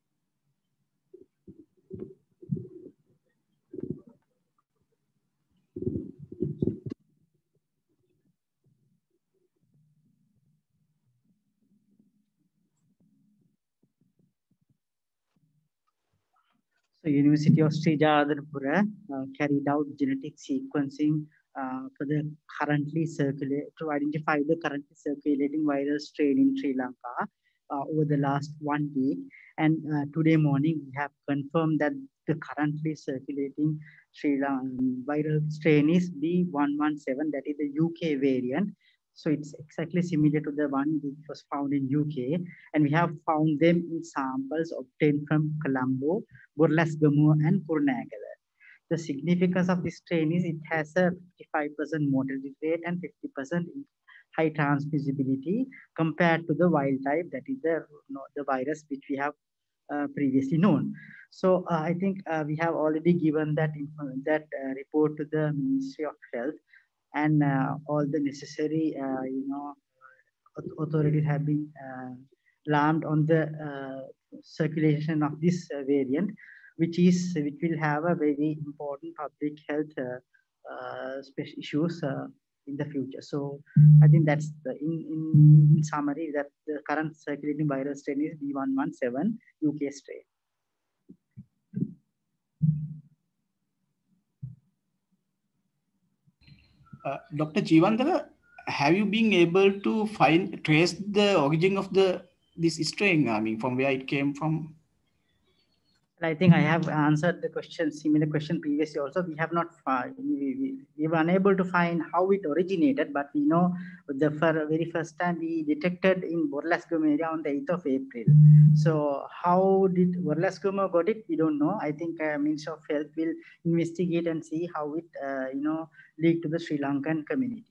So University of Sri Jagadharpura carried out genetic sequencing for the to identify the currently circulating viral strain in Sri Lanka over the last 1 week. And today morning, we have confirmed that the currently circulating Sri Lankan viral strain is B117, that is the UK variant. So it's exactly similar to the one which was found in UK. And we have found them in samples obtained from Colombo, Burlasgamu, and Kurunegala. The significance of this strain is it has a 55% mortality rate and 50% high transmissibility compared to the wild type, that is the virus which we have previously known. So I think we have already given that report to the Ministry of Health, and all the necessary authorities have been alarmed on the circulation of this variant, which will have a very important public health issues in the future. So I think that's in summary, that the current circulating virus strain is B117 UK strain. Dr. Jeevandara, have you been able to trace the origin of this strain? I mean, from where it came from? I think I have answered the similar question previously also. We have not we were unable to find how it originated, but we know the very first time we detected in Burlasgamu area on the 8th of April. So how did Burlasgamu got it? We don't know. I think Ministry of Health will investigate and see how it leaked to the Sri Lankan community.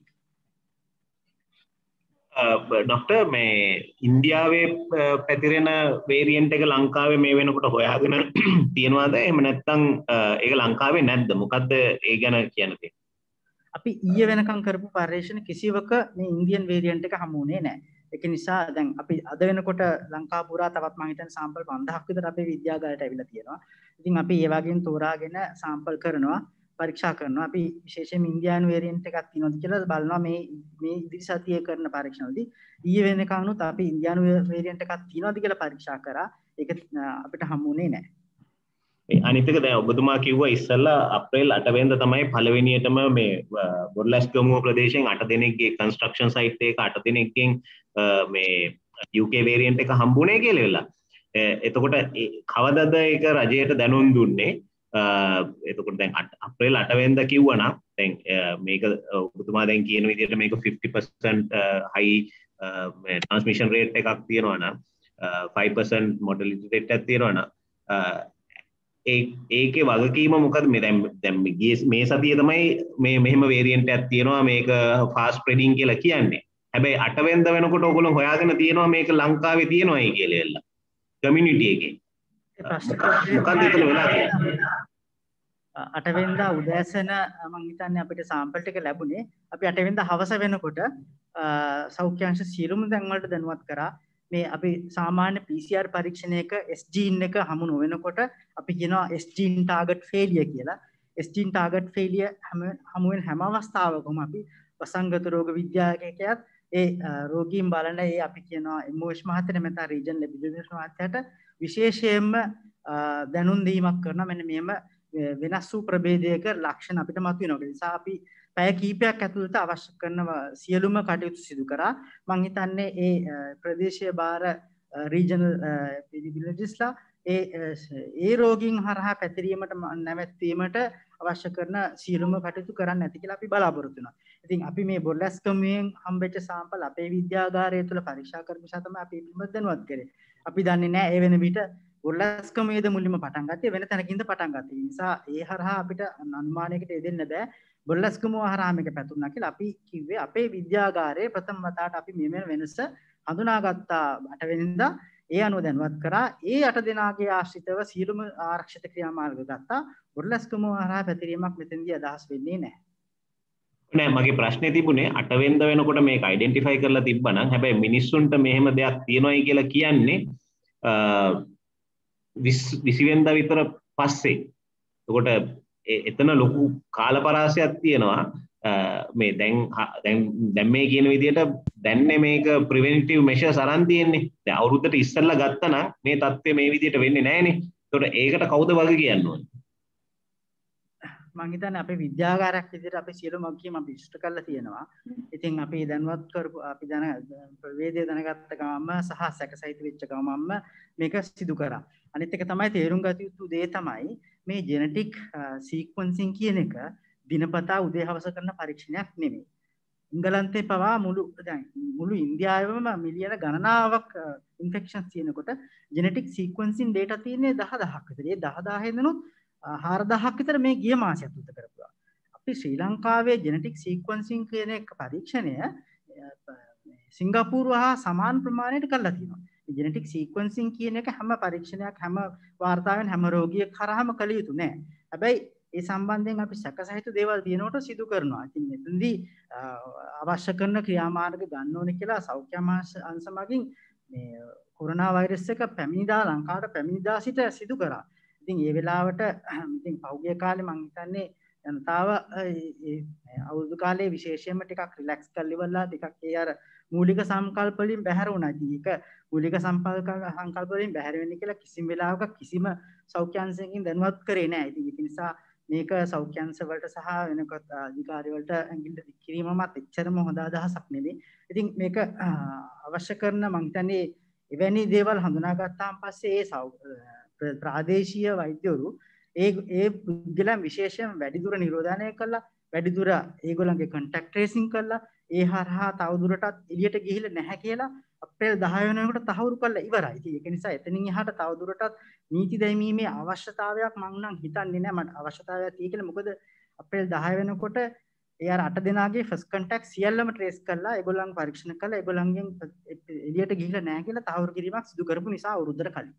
Doctor මේ ඉන්දියාවේ පැතිරෙන variant එක ලංකාවේ මේ වෙනකොට හොයාගෙන තියෙනවාද එහෙම නැත්නම් ඒක ලංකාවේ නැද්ද මොකද්ද ඒ ගැන කියන්න තියෙන්නේ අපි ඊයේ වෙනකම් කරපු පරීක්ෂණ කිසිවක මේ ඉන්දියන් වේරියන්ට් එක හමු වුණේ නැහැ. ඒක නිසා දැන් අපි අද වෙනකොට ලංකාව පුරා තවත් මම හිතන්නේ සාම්පල් 5000ක් විතර අපේ විද්‍යාගාරයට ඇවිල්ලා තියෙනවා. ඉතින් අපි ඒ වගේම තෝරාගෙන සාම්පල් කරනවා, පරීක්ෂා කරනවා. අපි විශේෂයෙන්ම ඉන්දියානු වේරියන්ට් එකක් තියෙනවද කියලා බලනවා මේ ඉදිරි සතියේ කරන පරීක්ෂණවලදී. ඊයේ වෙනකන් උත් අපි ඉන්දියානු වේරියන්ට් එකක් තියෙනවද කියලා පරීක්ෂා කරා. ඒක අපිට හම්බුනේ නැහැ. අනිත් එක දැන් ඔබතුමා කිව්වා ඉස්සෙල්ලා අප්‍රේල් 8 වෙනිදා තමයි පළවෙනියටම මේ බොරලැස්ගමුව ප්‍රදේශයෙන් 8 දෙනෙක්ගේ කන්ස්ට්‍රක්ෂන් සයිට් එක 8 දෙනෙක්ගෙන් මේ UK වේරියන්ට් එක හම්බුනේ කියලා වෙලා. එතකොට කවදද ඒක රජයට දැනුම් දුන්නේ? එතකොට දැන් අප්‍රේල් 8 වෙනිදා කිව්වනම් දැන් මේක ඔබතුමා දැන් කියන විදිහට මේක 50% high transmission rate එකක් තියෙනවා නම් 5% mortality rate එකක් තියෙනවා නම් ඒකේ වගකීම මොකද? මේ දැන් මේ සතියේ තමයි මේ මෙහෙම වේරියන්ට් එකක් තියෙනවා මේක ෆාස්ට් ස්ප්‍රෙඩින් කියලා කියන්නේ. හැබැයි 8 වෙනිදා වෙනකොට ඔයගොල්ලෝ හොයාගෙන තියෙනවා මේක ලංකාවේ තියෙනවායි කියලා එල්ල. කමියුනිටි එකේ. මොකක්ද එතන වෙලා තියෙන්නේ? 8 වෙනිදා උදෑසන මම හිතන්නේ අපිට සාම්පල් ටික ලැබුණේ. අපි 8 වෙනිදා හවස වෙනකොට සෞඛ්‍යාංශ සියලුම තැන් වලට දැනුවත් කරා. මේ අපි සාමාන්‍ය PCR පරීක්ෂණයක S gene එක හමු නොවෙනකොට අපි කියනවා S gene target failure කියලා. S gene target failure හමු වෙන හැම අවස්ථාවකම අපි වසංගත රෝග විද්‍යාවකයත් ඒ රෝගීන් බලන ඒ අපි කියනවා MOH මහත්තයා නැත්නම් රීජනල් එපිඩෙමියොලොජිස්ට් මහත්තයාට විශේෂයෙන්ම දැනුම් දීමක් කරනවා. මෙන්න මෙහෙම වෙනස් වූ ප්‍රභේදයක ලක්ෂණ අපිට මතුවෙනවා. ඒ නිසා අපි පැය කීපයක් ඇතුළත අවශ්‍ය කරන සියලුම කටයුතු සිදු කරා. මම හිතන්නේ ඒ ප්‍රදේශීය බාර රීජනල් එපිඩෙමියොලොජිස්ට්ලා ඒ රෝගීන් හරහා පැතිරීමට නැවැත්වීමට අවශ්‍ය කරන සියලුම කටයුතු කරන්න ඇති කියලා අපි බලාපොරොත්තු වෙනවා. ඉතින් අපි මේ බොරලැස්කමුවෙන් හම්බෙච්ච සාම්පල් අපේ විද්‍යාගාරය තුළ පරීක්ෂා කරපු නිසා තමයි අපි පිළිබඳව දැනුවත් කරේ. අපි දන්නේ නැහැ ඒ වෙන විට බොරලැස්කමුවේද මුලින්ම පටන් ගත්තේ වෙන තැනකින්ද පටන් ගත්තේ. ඒ නිසා ඒ හරහා අපිට අනුමානයකට යෙදෙන්න බෑ. බොරලැස්කමුව හරහා මේක පැතුණා කියලා අපි කිව්වේ අපේ විද්‍යාගාරයේ ප්‍රථම වතාවට අපි මේ වෙනස හඳුනාගත්තා 8 වෙනිදා. ඒ අනුව දැනුවත් කරා. ඒ 8 දෙනාගේ ආශ්‍රිතව සියලුම ආරක්ෂිත ක්‍රියාමාර්ග ගත්තා. බොරලැස්කමුව හරහා පැතිරීමක් මෙතෙන්දී අදහස් වෙන්නේ නැහැ. නෑ මගේ ප්‍රශ්නේ තිබුණේ 8 වෙනිදා වෙනකොට මේක අයිඩෙන්ටිෆයි කරලා තිබ්බනම් හැබැයි මිනිස්සුන්ට මෙහෙම දෙයක් තියෙනවයි කියලා කියන්නේ 20 වෙනිදා විතර පස්සේ. එතකොට එතන ලොකු කාලපරාසයක් තියෙනවා. මේ දැන් මේ කියන විදිහට දැන්නේ මේක ප්‍රිවෙන්ටිව් මෙෂර්ස් අරන් තියෙන්නේ. දැන් අවුරුද්දට ඉස්සෙල්ලා ගත්තා නම් මේ தත්ත්වය මේ විදිහට වෙන්නේ නැහනේ. එතකොට ඒකට කවුද වග කියන්න ඕනේ? මම හිතන්නේ අපේ විද්‍යාගාරයක් විදිහට අපි සියලුම වගකීම් අපි ඉෂ්ට කරලා තියෙනවා. ඉතින් අපි දැනුවත් කරපු අපි ප්‍රවේදය දැනගත්ත ගමන්ම සහ සැකසහිත වෙච්ච ගමන්ම මේක සිදු කරා. අනිත් එක තමයි තේරුම් ගත යුතු දේ තමයි මේ ජෙනටික් සීක්වෙන්සින් කියන එක දිනපතා උදේ හවස කරන පරීක්ෂණයක් නෙමෙයි. එංගලන්තේ පවා මුළු ඉන්දියාවෙම මිලියන ගණනාවක් ඉන්ෆෙක්ෂන්ස් තියෙනකොට ජෙනටික් සීක්වෙන්සින් data තියෙන්නේ 10000ක් විතර. ඒ 10000 දෙනුත් 4000ක් විතර මේ ගිය මාසයක් තුත කරපුවා. අපි ශ්‍රී ලංකාවේ ජෙනටික් සීක්වෙන්සින් කියන එක පරීක්ෂණය සිංගප්පූරුව හා සමාන ප්‍රමාණයට කරලා තියෙනවා. ජෙනටික් සීක්වෙන්සින් කියන එක හැම පරීක්ෂණයක් හැම වාර්තාවෙන් හැම රෝගියෙක් කරාම කළ යුතු නෑ. හැබැයි ඒ සම්බන්ධයෙන් අපි සැකසහිත දේවල් තියෙනකොට සිදු කරනවා. ඉතින් මෙතනදී අවශ්‍ය කරන ක්‍රියාමාර්ග ගන්න ඕනේ කියලා සෞඛ්‍ය අංශ මගින් මේ කොරෝනා වෛරස් එක පැමිණිදා ලංකාවට පැමිණිදා සිට සිදු කරා. ඉතින් ඒ වෙලාවට ඉතින් පහුගිය කාලේ මම හිතන්නේ ජනතාව අවුරුදු කාලේ විශේෂයෙන්ම ටිකක් රිලැක්ස් කරලා ඉවරලා ටිකක් ඒ අර මූලික සංකල්ප වලින් බැහැර වුණා. ඉතින් ඒක මූලික සංකල්ප වලින් බැහැර වෙන්නේ කියලා කිසිම වෙලාවක කිසිම සෞඛ්‍ය අංශයකින් දැනුවත් කරේ නැහැ. ඉතින් ඒක නිසා මේක සෞඛ්‍ය අංශ වලට සහ වෙනකොට අධිකාරී වලට ඇඟිල්ල දික් කිරීමමත් එච්චරම හොඳ අදහසක් නෙවෙයි. ඉතින් මේක අවශ්‍ය කරන මම හිතන්නේ එවැනි දේවල් හඳුනාගත්තාන් පස්සේ ඒ ප්‍රාදේශීය වෛද්‍යවරු ඒ පුද්ගලයන් විශේෂයෙන් වැඩිදුර නිරෝධනය කළා, වැඩිදුර ඒගොල්ලන්ගේ contact tracing කළා, ඒ හරහා තවදුරටත් එළියට ගිහිල්ලා නැහැ කියලා අප්‍රේල් 10 වෙනිදාට තහවුරු කළා ඉවරයි. ඉතින් ඒක නිසා එතනින් එහාට තවදුරටත් නීති දැමීමේ අවශ්‍යතාවයක් මම නම් හිතන්නේ නැහැ. මට අවශ්‍යතාවයක් තියෙයි කියලා. මොකද අප්‍රේල් 10 වෙනකොට ඒ අර 8 දෙනාගේ ෆස්ට් කන්ටැක්ට් සියල්ලම ට්‍රේස් කරලා ඒගොල්ලන් පරීක්ෂණ කළා. ඒගොල්ලන්ගෙන් එළියට ගිහිල්ලා නැහැ කියලා තහවුරු කිරීමක් සිදු කරපු නිසා අවුරුද්දකට කලින්.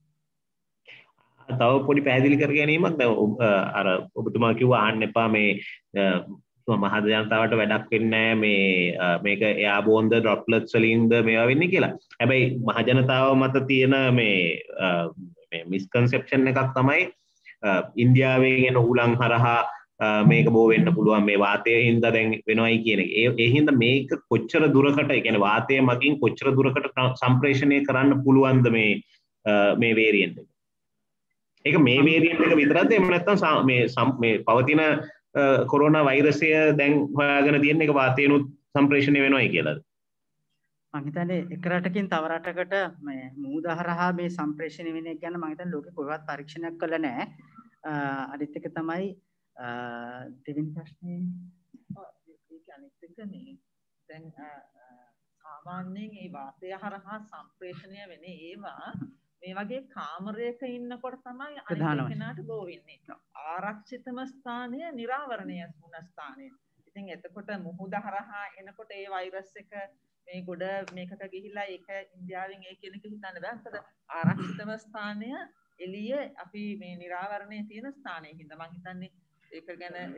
තව පොඩි පැහැදිලි කර ගැනීමක් දැන් අර ඔබතුමා කිව්වා ආන්න එපා මේ මහජ ජනතාවට වැඩක් වෙන්නේ මේ මේක එයාබෝන්ද ඩ්‍රොප්ලට්ස් වලින්ද මේවා වෙන්නේ කියලා. හැබැයි මහ ජනතාව මත තියෙන මේ මිස්කන්සෙප්ෂන් එකක් තමයි ඉන්දියාවෙන් එන උලන් හරහා මේක බෝ වෙන්න පුළුවන් මේ වාතය හින්දා දැන් වෙනවයි කියන එක. ඒ හින්දා මේක කොච්චර දුරකට ඒ කියන්නේ වාතය මගින් කොච්චර දුරකට සම්ප්‍රේෂණය කරන්න පුළුවන්ද මේ වේරියන්ට් එක. ඒක මේ වේරියන්ට් එක විතරක්ද එහෙම නැත්නම් මේ පවතින කොරෝනා වෛරසය දැන් හොයාගෙන තියෙන එක වාතයනුත් සම්ප්‍රේෂණය වෙනවයි කියලාද? මම හිතන්නේ එක රටකින් තව රටකට මේ මූද හරහා මේ සම්ප්‍රේෂණය වෙන එක ගැන මම හිතන්නේ ලෝකේ කොහෙවත් පරීක්ෂණයක් කළා නැහැ. අනිත් එක තමයි දෙවෙනි ප්‍රශ්නේ ඒක අනිත් එක මේ දැන් සාමාන්‍යයෙන් මේ වාතය හරහා සම්ප්‍රේෂණය වෙන්නේ ඒවා මේ වගේ කාමරයක ඉන්නකොට තමයි අනිත් කෙනාට බෝ වෙන්නේ. ආරක්ෂිතම ස්ථානය නිරාවරණය වුණ ස්ථානය. ඉතින් එතකොට මුහුද හරහා එනකොට ඒ වෛරස් එක මේ ගොඩ මේකට ගිහිලා ඒක ඉන්දියාවෙන් ඒ කියන එක හිතන්න බෑ. මොකද ආරක්ෂිතම ස්ථානය එළිය අපි මේ නිරාවරණයේ තියෙන ස්ථානයේ හින්දා මම හිතන්නේ ඒක ගැන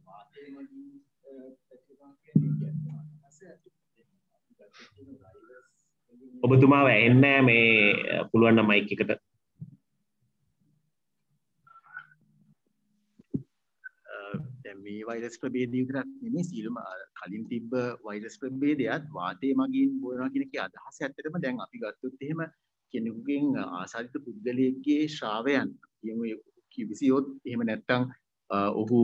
ඔබතුමාව ඇහෙන්නේ මේ පුළුවන් නම් මයික් එකට මේ වෛරස් ප්‍රභේදය විතරක් නෙමෙයි සියලුම කලින් තිබ්බ වෛරස් ප්‍රභේදයත් වාතය මගින් බෝනවා කියන එකේ අදහස ඇත්තටම දැන් අපි ගත්තොත් එහෙම කෙනෙකුගෙන් ආසාදිත පුද්ගලයෙක්ගේ ශ්‍රාවයන් කියමු කිවිසියොත් එහෙම නැත්නම් ඔහු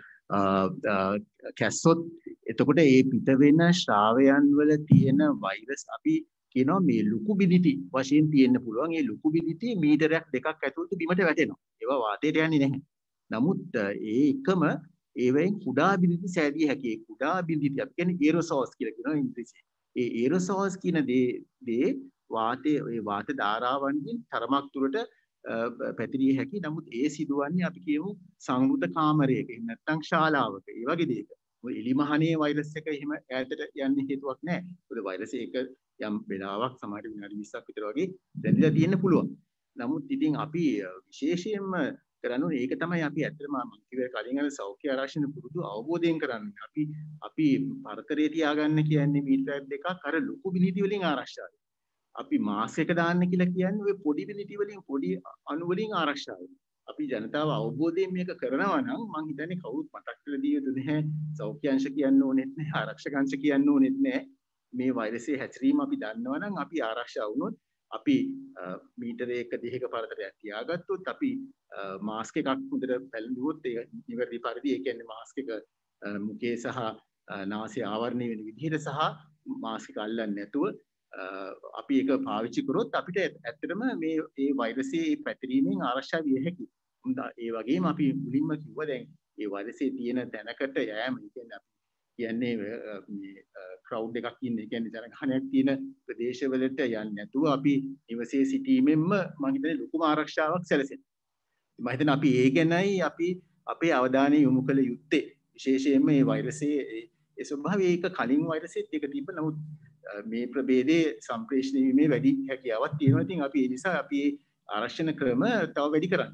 කැස්සොත් එතකොට ඒ පිට වෙන ශ්‍රාවයන් වල තියෙන වෛරස් අපි කියනවා මේ ලුකුබිලිටි වශයෙන් තියෙන්න පුළුවන්. ඒ ලුකුබිලිටි මීටරයක් දෙකක් ඇතුළත බිමට වැටෙනවා. ඒවා වාතයට යන්නේ නැහැ. නමුත් ඒ එකම ඒවෙන් කුඩා බිඳිති සෑදිය හැකි. කුඩා බිඳිති අපි කියන්නේ ඒරෝසෝල්ස් කියලා කියනවා ඉංග්‍රීසියෙන්. ඒ ඒරෝසෝල්ස් කියන දේ වාතයේ ඒ වාත ධාරාවන්ගෙන් තරමක් දුරට පැතිරිය හැකි. නමුත් ඒ සිදුවන්නේ අපි කියමු සංවෘත කාමරයක එහෙම නැත්නම් ශාලාවක. ඒ වගේ දෙයක. ඔය එලිමහනේ වෛරස් එක එහෙම ඈතට යන්න හේතුවක් නැහැ. මොකද වෛරස් එක යම් වෙලාවක් සමහර විනාඩි 20ක් විතර වගේ දැඳිලා තියෙන්න පුළුවන්. නමුත් ඉතින් අපි විශේෂයෙන්ම කරන්නේ ඒක තමයි අපි ඇත්තටම මම කිව්වේ කලින් අර සෞඛ්‍ය ආරක්ෂණ පුරුදු අවබෝධයෙන් කරන්නේ. අපි පරතරේ තියාගන්න කියන්නේ මීටරයක් දෙකක් අර ලොකු බිලිටි වලින් ආරක්ෂායි. අපි මාස්ක් එක දාන්න කියලා කියන්නේ ඔය පොඩි බිලිටි වලින් පොඩි අණු වලින් ආරක්ෂායි. අපි ජනතාව අවබෝධයෙන් මේක කරනවා නම් මම හිතන්නේ කවුරුත් මතක් කරලා දිය යුතු නැහැ. සෞඛ්‍ය අංශ කියන්න ඕනෙත් නැහැ, ආරක්ෂක අංශ කියන්න ඕනෙත් නැහැ. මේ වෛරසයේ හැසිරීම අපි දන්නවා නම් අපි ආරක්ෂා වුණොත් අපි මීටරයක දෙකක පරතරයක් තියාගත්තොත් අපි මාස්ක් එකක් හොඳට පැළඳුවොත් ඒ නිවැරදි පරිදි ඒ කියන්නේ මාස්ක් එක මුඛයේ සහ නාසය ආවරණය වෙන විදිහට සහ මාස්ක් එක අල්ලන්නේ නැතුව අපි ඒක පාවිච්චි කරොත් අපිට ඇත්තටම මේ වෛරසයේ පැතිරීමෙන් ආරක්ෂා විය හැකියි. ඒ වගේම අපි මුලින්ම කිව්වා දැන් මේ වෛරසයේ තියෙන තැනකට යෑම කියන්නේ අපි කියන්නේ මේ ක්‍රවුඩ් එකක් ඉන්න ඒ කියන්නේ ජනගහනයක් තියෙන ප්‍රදේශවලට යන්නේ නැතුව අපි නිවසේ සිටීමෙන්ම මම හිතන්නේ ලොකුම ආරක්ෂාවක් සැලසෙනවා. මම හිතන්නේ අපි ඒ ගැනයි අපි අපේ අවධානය යොමු කළ යුත්තේ. විශේෂයෙන්ම මේ වෛරසයේ ඒ ස්වභාවය ඒක කලින් වෛරසෙත් ඒක තිබ්බ නමුත් මේ ප්‍රභේදයේ සම්ප්‍රේෂණය වීමේ වැඩි හැකියාවක් තියෙනවා. ඉතින් අපි ඒ නිසා අපි ආරක්ෂණ ක්‍රම තව වැඩි කරන්න.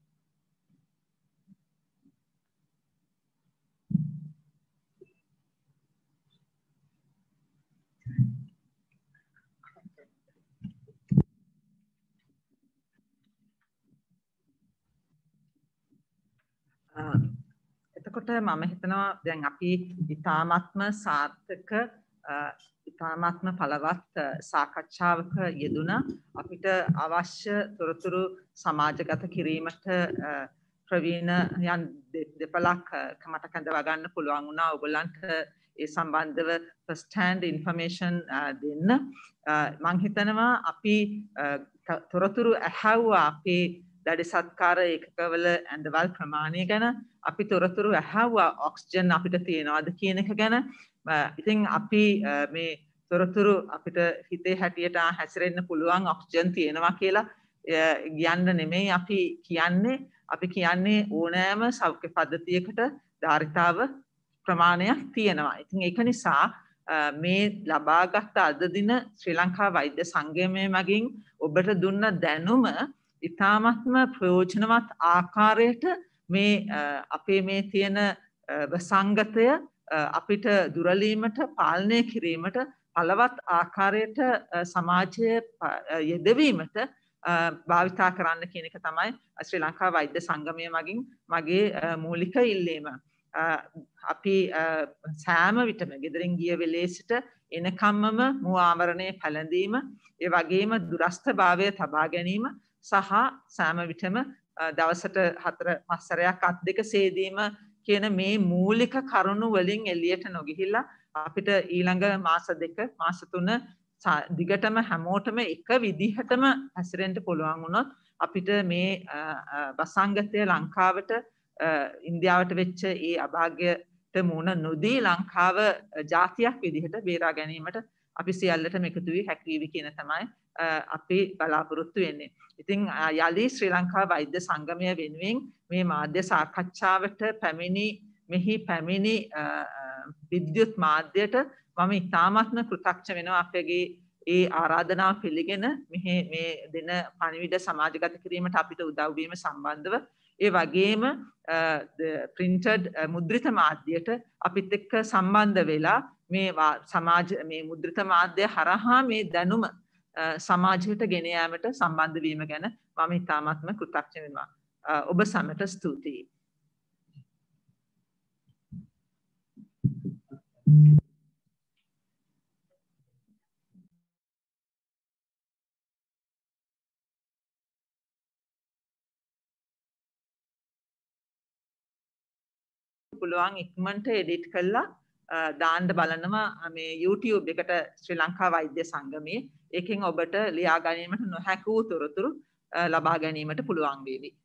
එතකොට මම හිතනවා දැන් අපි ඉතාමත්ම සාර්ථක ඉතාමත්ම බලවත් සාකච්ඡාවක යෙදුණා. අපිට අවශ්‍ය තොරතුරු සමාජගත කිරීමට ප්‍රවීණයන් දෙපළක් මට කැඳවා ගන්න පුළුවන් වුණා. ඔයගොල්ලන්ට ඒ සම්බන්ධව first hand information දෙන්න. මම හිතනවා අපි තොරතුරු ඇහැව්වා අපේ දැඩි සත්කාර ඒකකවල ඇඳවල් ප්‍රමාණය ගැන. අපි තොරතුරු ඇහැව්වා ඔක්සිජන් අපිට තියෙනවද කියන එක ගැන. ඉතින් අපි මේ තොරතුරු අපිට හිතේ හැටියට හැසිරෙන්න පුළුවන් ඔක්සිජන් තියෙනවා කියලා කියන්න නෙමෙයි අපි කියන්නේ ඕනෑම සෞඛ්‍ය පද්ධතියකට ධාරිතාව ප්‍රමාණයක් තියෙනවා. ඉතින් ඒක නිසා මේ ලබාගත් අද දින ශ්‍රී ලංකා වෛද්‍ය සංගමය මගින් ඔබට දුන්න දැනුම ඉතාමත්ම ප්‍රයෝජනවත් ආකාරයට මේ අපේ මේ තියෙන වසංගතය අපිට දුරලීමට පාලනය කිරීමට බලවත් ආකාරයට සමාජය යෙදවීමට භාවිතා කරන්න කියන එක තමයි ශ්‍රී ලංකා වෛද්‍ය සංගමය මගින් මගේ මූලික ඉල්ලීම. අපි සෑම විටම ගෙදරින් ගිය වෙලේ සිට එනකම්මම මු ආවරණය පැළඳීම, ඒ වගේම දුරස්ථභාවය තබා ගැනීම සහ සෑම විටම දවසට 4-5 සැරයක් අත් දෙක සේදීම කියන මේ මූලික කරුණු වලින් එළියට නොගිහිල්ලා අපිට ඊළඟ මාස 2 මාස 3 දිගටම හැමෝටම එක විදිහටම හැසිරෙන්න පුළුවන් වුණොත් අපිට මේ වසංගතය ලංකාවට ඉන්දියාවට වෙච්ච ඒ අභාග්‍යයට මුහුණ නොදී ලංකාව ජාතියක් විදිහට බේරා ගැනීමට අපි සියල්ලටම එකතු වී හැකියවි කියන තමයි අපි බලාපොරොත්තු වෙන්නේ. ඉතින් යලි ශ්‍රී ලංකා වෛද්‍ය සංගමය වෙනුවෙන් මේ මාධ්‍ය සාකච්ඡාවට මෙහි පැමිණි විද්‍යුත් මාධ්‍යයට මම ඉතාමත්ම කෘතඥ වෙනවා අපගේ ඒ ආරාධනාව පිළිගෙන මේ දින පණිවිඩ සමාජගත කිරීමට අපිට උදව් වීම සම්බන්ධව, ඒ වගේම printed මුද්‍රිත මාධ්‍යයට අපිත් එක්ක සම්බන්ධ වෙලා මේ මුද්‍රිත මාධ්‍ය හරහා මේ දැනුම සමාජයට ගෙන යාමට සම්බන්ධ වීම ගැන මම ඉතාමත්ම කෘතඥ වෙනවා. ඔබ සැමට ස්තුතියි. පුළුවන් ඉක්මනට එඩිට් කරලා දාන්න බලනවා මේ YouTube එකට ශ්‍රී ලංකා වෛද්‍ය සංගමයේ. ඒකෙන් ඔබට ලියා ගැනීමට නොහැකි වූ තොරතුරු ලබා ගැනීමට පුළුවන් වේවි.